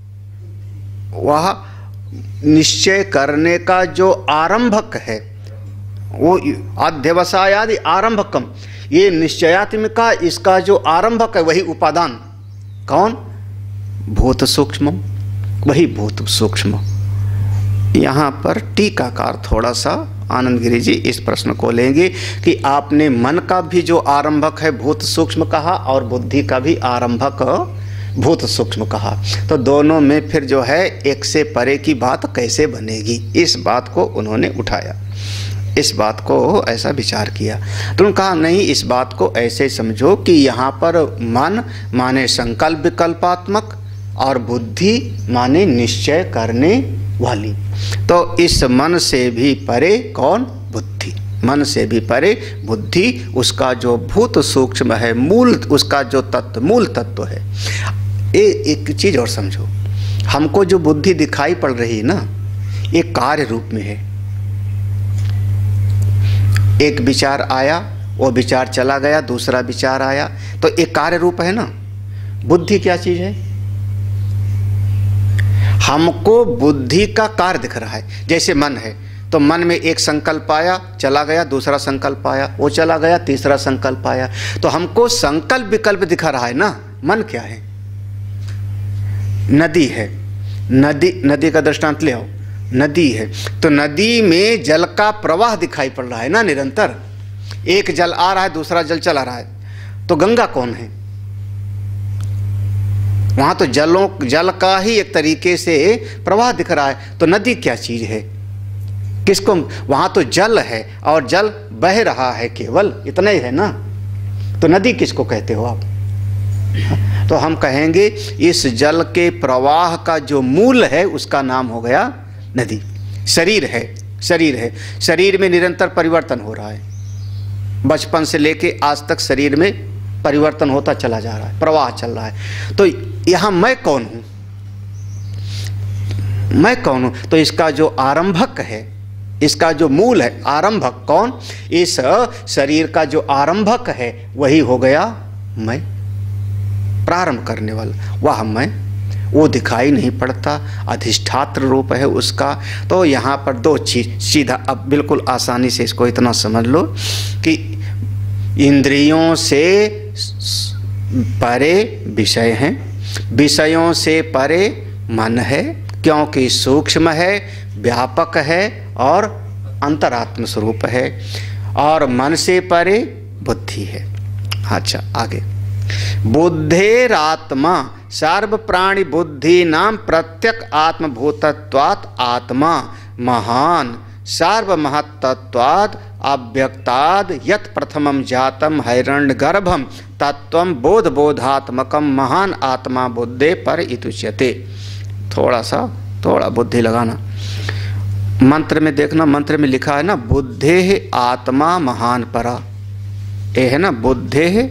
वह निश्चय करने का जो आरंभक है वो अध्यवसायादि आरंभकम। ये निश्चयात्मिका, इसका जो आरंभक है वही उपादान कौन? भूत सूक्ष्म, वही भूत सूक्ष्म। यहाँ पर टीकाकार थोड़ा सा आनंद गिरी जी इस प्रश्न को लेंगे कि आपने मन का भी जो आरंभक है भूत सूक्ष्म कहा और बुद्धि का भी आरंभक भूत सूक्ष्म कहा, तो दोनों में फिर जो है एक से परे की बात कैसे बनेगी? इस बात को उन्होंने उठाया, इस बात को ऐसा विचार किया। तो उन्होंने कहा नहीं, इस बात को ऐसे समझो कि यहाँ पर मन माने संकल्प विकल्पात्मक और बुद्धि माने निश्चय करने वाली। तो इस मन से भी परे कौन? बुद्धि। मन से भी परे बुद्धि, उसका जो भूत सूक्ष्म है, मूल, उसका जो तत्व, मूल तत्व है। एक चीज और समझो, हमको जो बुद्धि दिखाई पड़ रही है ना, ये कार्य रूप में है। एक विचार आया, वो विचार चला गया, दूसरा विचार आया, तो एक कार्य रूप है ना। बुद्धि क्या चीज है? हमको बुद्धि का कार्य दिख रहा है। जैसे मन है तो मन में एक संकल्प आया, चला गया, दूसरा संकल्प आया, वो चला गया, तीसरा संकल्प आया, तो हमको संकल्प विकल्प दिखा रहा है ना। मन क्या है? नदी है। नदी का दृष्टांत ले आओ। नदी है तो नदी में जल का प्रवाह दिखाई पड़ रहा है ना निरंतर। एक जल आ रहा है, दूसरा जल चला रहा है, तो गंगा कौन है? वहां तो जल का ही एक तरीके से प्रवाह दिख रहा है, तो नदी क्या चीज है? किसको? वहां तो जल है और जल बह रहा है, केवल इतना ही है ना। तो नदी किसको कहते हो आप? तो हम कहेंगे इस जल के प्रवाह का जो मूल है उसका नाम हो गया नदी। शरीर है, शरीर है, शरीर में निरंतर परिवर्तन हो रहा है। बचपन से लेके आज तक शरीर में परिवर्तन होता चला जा रहा है, प्रवाह चल रहा है। तो यहां मैं कौन हूं? मैं कौन हूं? तो इसका जो आरंभक है, इसका जो मूल है, आरंभक कौन? इस शरीर का जो आरंभक है वही हो गया मैं। प्रारंभ करने वाला वह मैं, वो दिखाई नहीं पड़ता, अधिष्ठात्र रूप है उसका। तो यहाँ पर दो चीज सीधा, अब बिल्कुल आसानी से इसको इतना समझ लो कि इंद्रियों से परे विषय हैं, विषयों से परे मन है, क्योंकि सूक्ष्म है, व्यापक है और अंतरात्म स्वरूप है, और मन से परे बुद्धि है। अच्छा आगे, बुद्धेरात्मा सर्व प्राणी बुद्धि नाम प्रत्यक आत्मभूतत्वात् आत्मा महान सर्वमहत्तत्वाद् अव्यक्ताद् यत् प्रथमं जातम हिरण्यगर्भं तत्वं बोधात्मकं महान आत्मा बुद्धे पर इत्युच्यते। थोड़ा बुद्धि लगाना। मंत्र में देखना, मंत्र में लिखा है ना बुद्धे आत्मा महान परा, ये है ना बुद्धे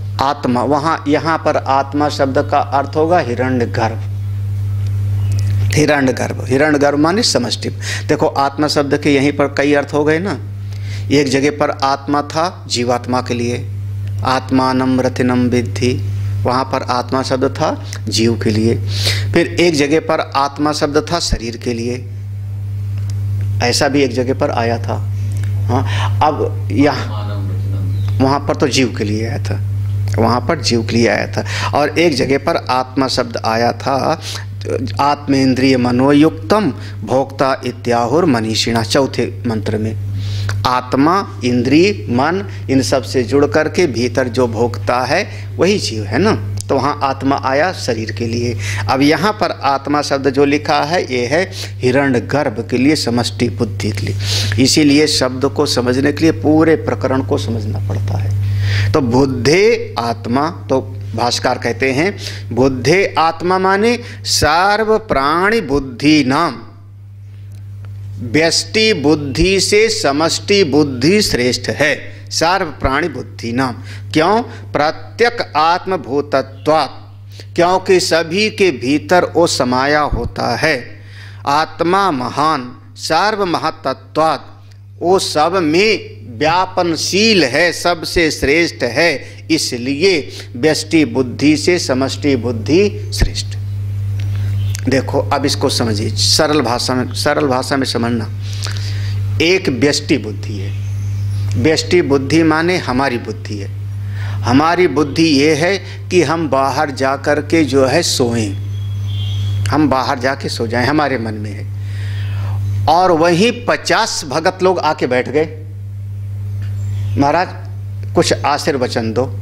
आत्मा। वहाँ यहाँ पर आत्मा शब्द का अर्थ होगा हिरण्यगर्भ। हिरण्यगर्भ माने समष्टि। देखो आत्मा शब्द के यहीं पर कई अर्थ हो गए ना। एक जगह पर आत्मा था जीवात्मा के लिए, आत्मानम रतिनम विद्धि, वहाँ पर आत्मा शब्द था जीव के लिए। फिर एक जगह पर आत्मा शब्द था शरीर के लिए, ऐसा भी एक जगह पर आया था। हाँ, अब यहाँ वहाँ पर तो जीव के लिए आया था, वहाँ पर जीव के लिए आया था। और एक जगह पर आत्मा शब्द आया था आत्मेंद्रिय मनोयुक्तम भोक्ता इत्याहुर मनीषिणा, चौथे मंत्र में। आत्मा, इंद्रिय, मन, इन सब से जुड़ करके भीतर जो भोगता है वही जीव है ना। तो वहाँ आत्मा आया शरीर के लिए। अब यहाँ पर आत्मा शब्द जो लिखा है ये है हिरण्यगर्भ के लिए, समष्टि बुद्धि के लिए। इसीलिए शब्द को समझने के लिए पूरे प्रकरण को समझना पड़ता है। तो बुद्धे आत्मा, तो भाष्यकार कहते हैं बुद्धे आत्मा माने सर्व प्राणी बुद्धि नाम, व्यष्टि बुद्धि से समष्टि बुद्धि श्रेष्ठ है। सर्व प्राणी बुद्धि नाम क्यों? प्रत्यक आत्मभूतत्वात्, क्योंकि सभी के भीतर वो समाया होता है। आत्मा महान सर्व महत्त्वात्, वो सब में व्यापनशील है, सबसे श्रेष्ठ है, इसलिए व्यष्टि बुद्धि से समष्टि बुद्धि श्रेष्ठ। देखो अब इसको समझिए सरल भाषा में समझना। एक व्यष्टि बुद्धि है, व्यष्टि बुद्धि माने हमारी बुद्धि है। हमारी बुद्धि ये है कि हम बाहर जा कर के जो है सोएं, हम बाहर जाके सो जाएं, हमारे मन में है। और वहीं 50 भगत लोग आके बैठ गए, महाराज कुछ आशीर्वचन दो।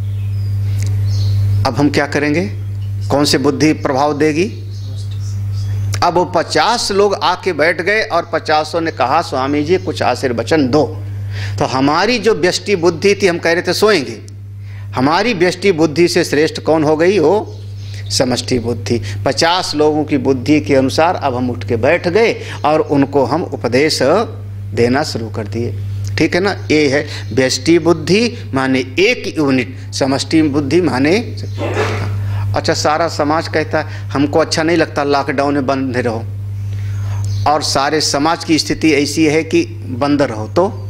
अब हम क्या करेंगे? कौन सी बुद्धि प्रभाव देगी? अब वो 50 लोग आके बैठ गए और 50 ने कहा स्वामी जी कुछ आशीर्वचन दो। तो हमारी जो व्यष्टि बुद्धि थी, हम कह रहे थे सोएंगे, हमारी व्यष्टि बुद्धि से श्रेष्ठ कौन हो गई? वो समष्टि बुद्धि। 50 लोगों की बुद्धि के अनुसार अब हम उठ के बैठ गए और उनको हम उपदेश देना शुरू कर दिए। ठीक है ना? ये है व्यष्टि बुद्धि माने एक यूनिट, समष्टि बुद्धि माने। अच्छा, सारा समाज कहता है हमको अच्छा नहीं लगता लॉकडाउन में बंद रहो, और सारे समाज की स्थिति ऐसी है कि बंद रहो, तो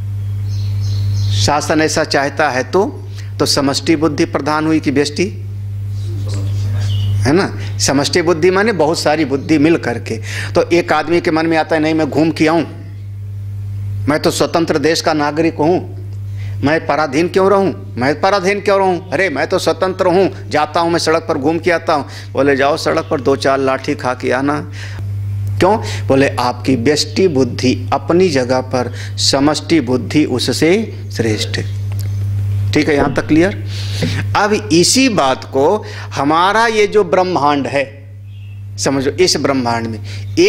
शासन ऐसा चाहता है तो समष्टि बुद्धि प्रधान हुई कि व्यष्टि, है ना? समष्टि बुद्धि माने बहुत सारी बुद्धि मिल करके। तो एक आदमी के मन में आता है नहीं मैं घूम के आऊँ, मैं तो स्वतंत्र देश का नागरिक हूँ, मैं पराधीन क्यों रहूं? मैं पराधीन क्यों रहूं? अरे मैं तो स्वतंत्र हूं, जाता हूं मैं सड़क पर घूम के आता हूं। बोले जाओ सड़क पर 2-4 लाठी खा के आना। क्यों? बोले आपकी व्यष्टि बुद्धि अपनी जगह पर, समष्टि बुद्धि उससे श्रेष्ठ। ठीक है, यहाँ तक क्लियर? अब इसी बात को हमारा ये जो ब्रह्मांड है, समझो इस ब्रह्मांड में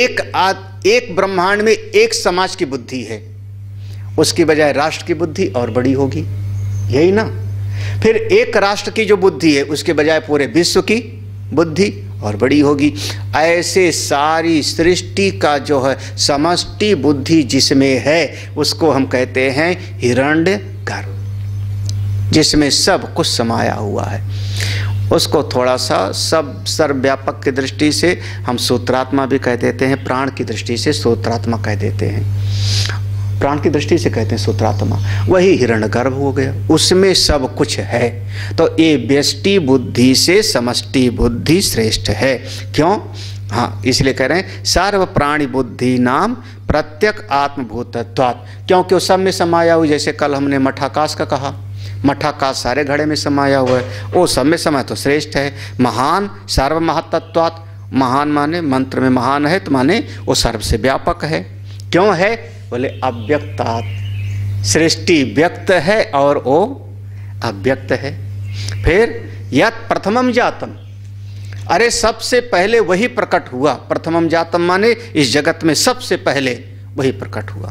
एक ब्रह्मांड में एक समाज की बुद्धि है, उसकी बजाय राष्ट्र की बुद्धि और बड़ी होगी, यही ना? फिर एक राष्ट्र की जो बुद्धि है उसके बजाय पूरे विश्व की बुद्धि और बड़ी होगी। ऐसे सारी सृष्टि का जो है समष्टि बुद्धि जिसमें है उसको हम कहते हैं हिरण्यगर्भ, जिसमें सब कुछ समाया हुआ है। उसको थोड़ा सा सब सर्वव्यापक की दृष्टि से हम सूत्रात्मा भी कह देते हैं, प्राण की दृष्टि से सूत्रात्मा कह देते हैं, प्राण की दृष्टि से कहते हैं सूत्रात्मा। वही हिरण्यगर्भ हो गया, उसमें सब कुछ है। तो ये व्यष्टि बुद्धि से समष्टि बुद्धि श्रेष्ठ है। क्यों? हाँ, इसलिए कह रहे हैं सर्व प्राणी बुद्धि नाम प्रत्यक आत्मभूतत्वात्, क्योंकि वो सब में समाया हुआ। जैसे कल हमने मठाकाश का कहा, मठाकाश सारे घड़े में समाया हुआ है, वो सब में समाया तो श्रेष्ठ है। महान सर्व महत्त्वात्, महान माने मंत्र में महान है तो माने वो सर्व से व्यापक है। क्यों है? बोले अव्यक्तात्, सृष्टि व्यक्त है और वो अव्यक्त है। फिर यत् प्रथमम जातम, अरे सबसे पहले वही प्रकट हुआ। प्रथमम जातम माने इस जगत में सबसे पहले वही प्रकट हुआ।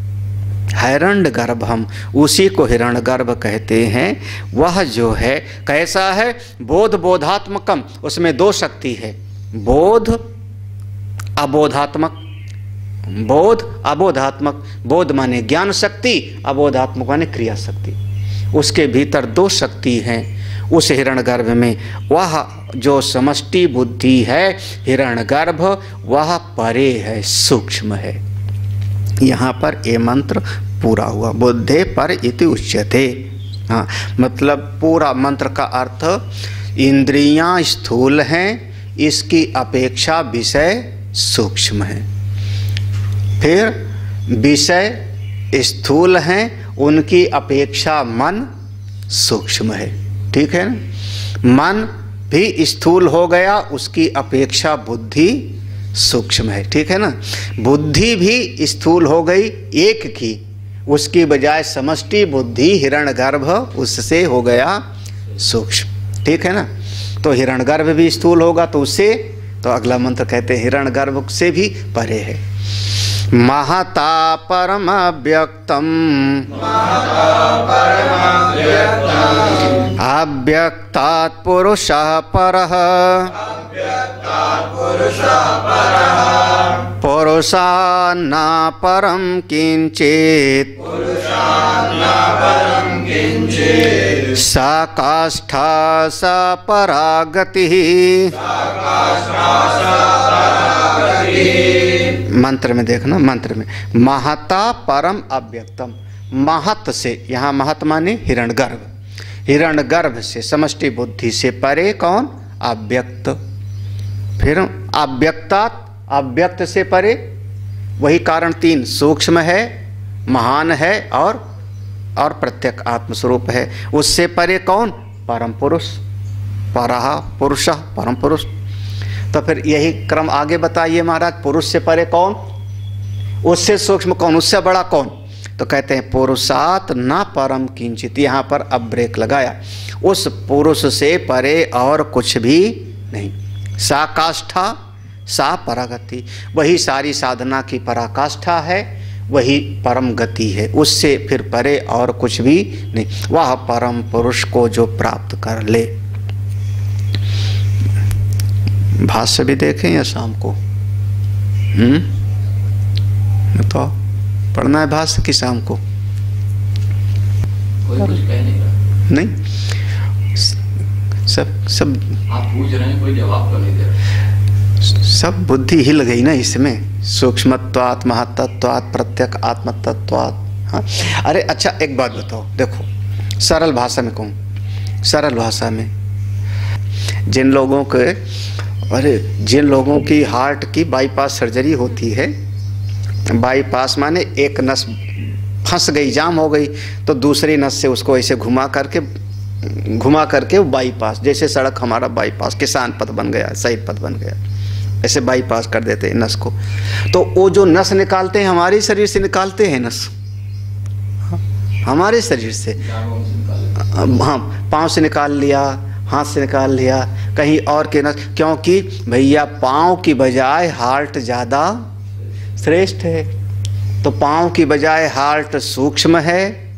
हिरण्यगर्भ, हम उसी को हिरण्यगर्भ कहते हैं। वह जो है कैसा है? बोध बोधात्मकम, उसमें दो शक्ति है, बोध अबोधात्मक। बोध अबोधात्मक, बोध माने ज्ञान शक्ति, अबोधात्मक माने क्रिया शक्ति। उसके भीतर दो शक्ति हैं, उस हिरण्यगर्भ में वह जो समष्टि बुद्धि है हिरण्यगर्भ वह परे है, सूक्ष्म है। यहाँ पर ये मंत्र पूरा हुआ, बुद्धे पर इति उच्यते। हाँ, मतलब पूरा मंत्र का अर्थ इंद्रियां स्थूल हैं, इसकी अपेक्षा विषय सूक्ष्म है। फिर विषय स्थूल हैं, उनकी अपेक्षा मन सूक्ष्म है। ठीक है ना, मन भी स्थूल हो गया, उसकी अपेक्षा बुद्धि सूक्ष्म है। ठीक है ना, बुद्धि भी स्थूल हो गई एक की, उसकी बजाय समष्टि बुद्धि हिरण्यगर्भ उससे हो गया सूक्ष्म। ठीक है ना, तो हिरण्यगर्भ भी स्थूल होगा तो उससे, तो अगला मंत्र कहते हैं हिरण्यगर्भ से भी परे है। महता परम अव्यक्तम अव्यक्तात् पुरुषः परः पुरुषान्न परं किंचित् सा काष्ठा सा परा गतिः। मंत्र में देखना, मंत्र में महता परम अव्यक्तम, महत से, यहाँ महत माने हिरण्यगर्भ, हिरण्यगर्भ से समष्टि बुद्धि से परे कौन? अव्यक्त। फिर अव्यक्तात्, अव्यक्त से परे वही कारण तीन, सूक्ष्म है, महान है और प्रत्यक आत्मस्वरूप है। उससे परे कौन? परम पुरुष, परः पुरुषः परम पुरुष। तो फिर यही क्रम आगे बताइए महाराज, पुरुष से परे कौन, उससे सूक्ष्म कौन, उससे बड़ा कौन? तो कहते हैं पुरुषात् न परम किंचित। यहाँ पर अब ब्रेक लगाया, उस पुरुष से परे और कुछ भी नहीं। सा काष्ठा सा परागति, वही सारी साधना की पराकाष्ठा है, वही परम गति है, उससे फिर परे और कुछ भी नहीं। वह परम पुरुष को जो प्राप्त कर ले। भाष्य भी देखें या शाम को? तो पढ़ना है भाष्य की शाम को? कोई कुछ कह नहीं रहा। नहीं, सब आप पूछ रहे हैं, कोई जवाब तो नहीं दे रहा। सब बुद्धि हिल गई ना इसमें, सूक्ष्मत्वात् महत्त्वात् प्रत्यक आत्मतत्वात्। हाँ, अरे अच्छा एक बात बताओ, देखो सरल भाषा में कहूँ, सरल भाषा में, जिन लोगों के, अरे जिन लोगों की हार्ट की बाईपास सर्जरी होती है, बाईपास माने एक नस फंस गई, जाम हो गई, तो दूसरी नस से उसको ऐसे घुमा करके बाईपास, जैसे सड़क हमारा बाईपास किसान पथ बन गया, शहीद पथ बन गया, ऐसे बाईपास कर देते हैं नस को। तो वो जो नस निकालते हैं हमारे शरीर से निकालते हैं नस, हमारे शरीर से, हाँ, पाँव से निकाल लिया, हाथ से निकाल लिया, कहीं और के नस, क्योंकि भैया पाँव की बजाय हार्ट ज़्यादा श्रेष्ठ है। तो पाँव की बजाय हार्ट सूक्ष्म है,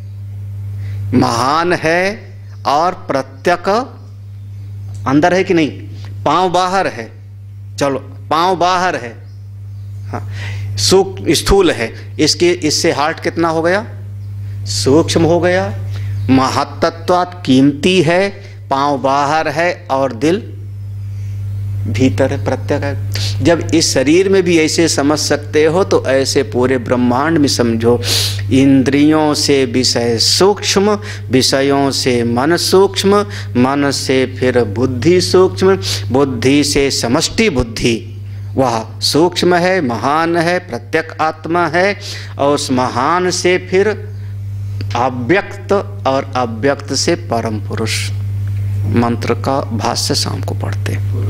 महान है और प्रत्यक अंदर है कि नहीं? पाँव बाहर है, चलो पाँव बाहर है, हाँ, स्थूल है, इससे हार्ट कितना हो गया? सूक्ष्म हो गया। महत्त्वात् कीमती है, पाँव बाहर है और दिल भीतर है, प्रत्यक है। जब इस शरीर में भी ऐसे समझ सकते हो तो ऐसे पूरे ब्रह्मांड में समझो। इंद्रियों से विषय सूक्ष्म, विषयों से मन सूक्ष्म, मन से फिर बुद्धि सूक्ष्म, बुद्धि से समष्टि बुद्धि, वह सूक्ष्म है, महान है, प्रत्यक आत्मा है, और उस महान से फिर अव्यक्त, और अव्यक्त से परम पुरुष। मंत्र का भाष्य शाम को पढ़ते।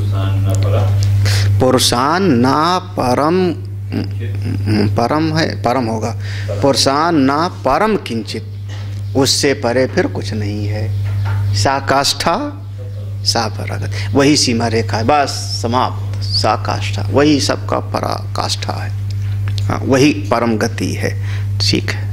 पुरुषान ना परम, परम है, परम होगा, पुरुषान ना परम किंचित, उससे परे फिर कुछ नहीं है। सा काष्ठा सा परागत, वही सीमा रेखा है, बस समाप्त। सा काष्ठा वही सबका पराकाष्ठा है, हाँ, वही परम गति है। ठीक है,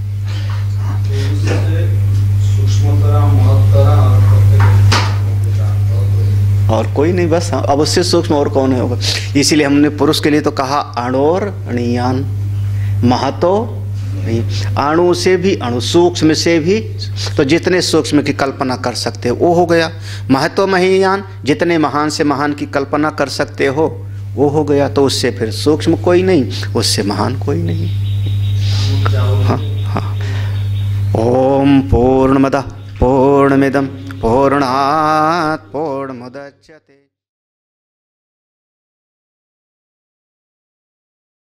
और कोई नहीं, बस अब उससे सूक्ष्म और कौन होगा। इसीलिए हमने पुरुष के लिए तो कहा अणोर अणियान महतो नहीं, अणु से भी अणु, सूक्ष्म से भी, तो जितने सूक्ष्म की कल्पना कर सकते हो वो हो गया। महत्व महान, जितने महान से महान की कल्पना कर सकते हो वो हो गया। तो उससे फिर सूक्ष्म कोई नहीं, उससे महान कोई नहीं। हाँ हाँ। ओम पूर्णमदः पूर्णमिदं पूर्णात् पूर्णमुदच्यते।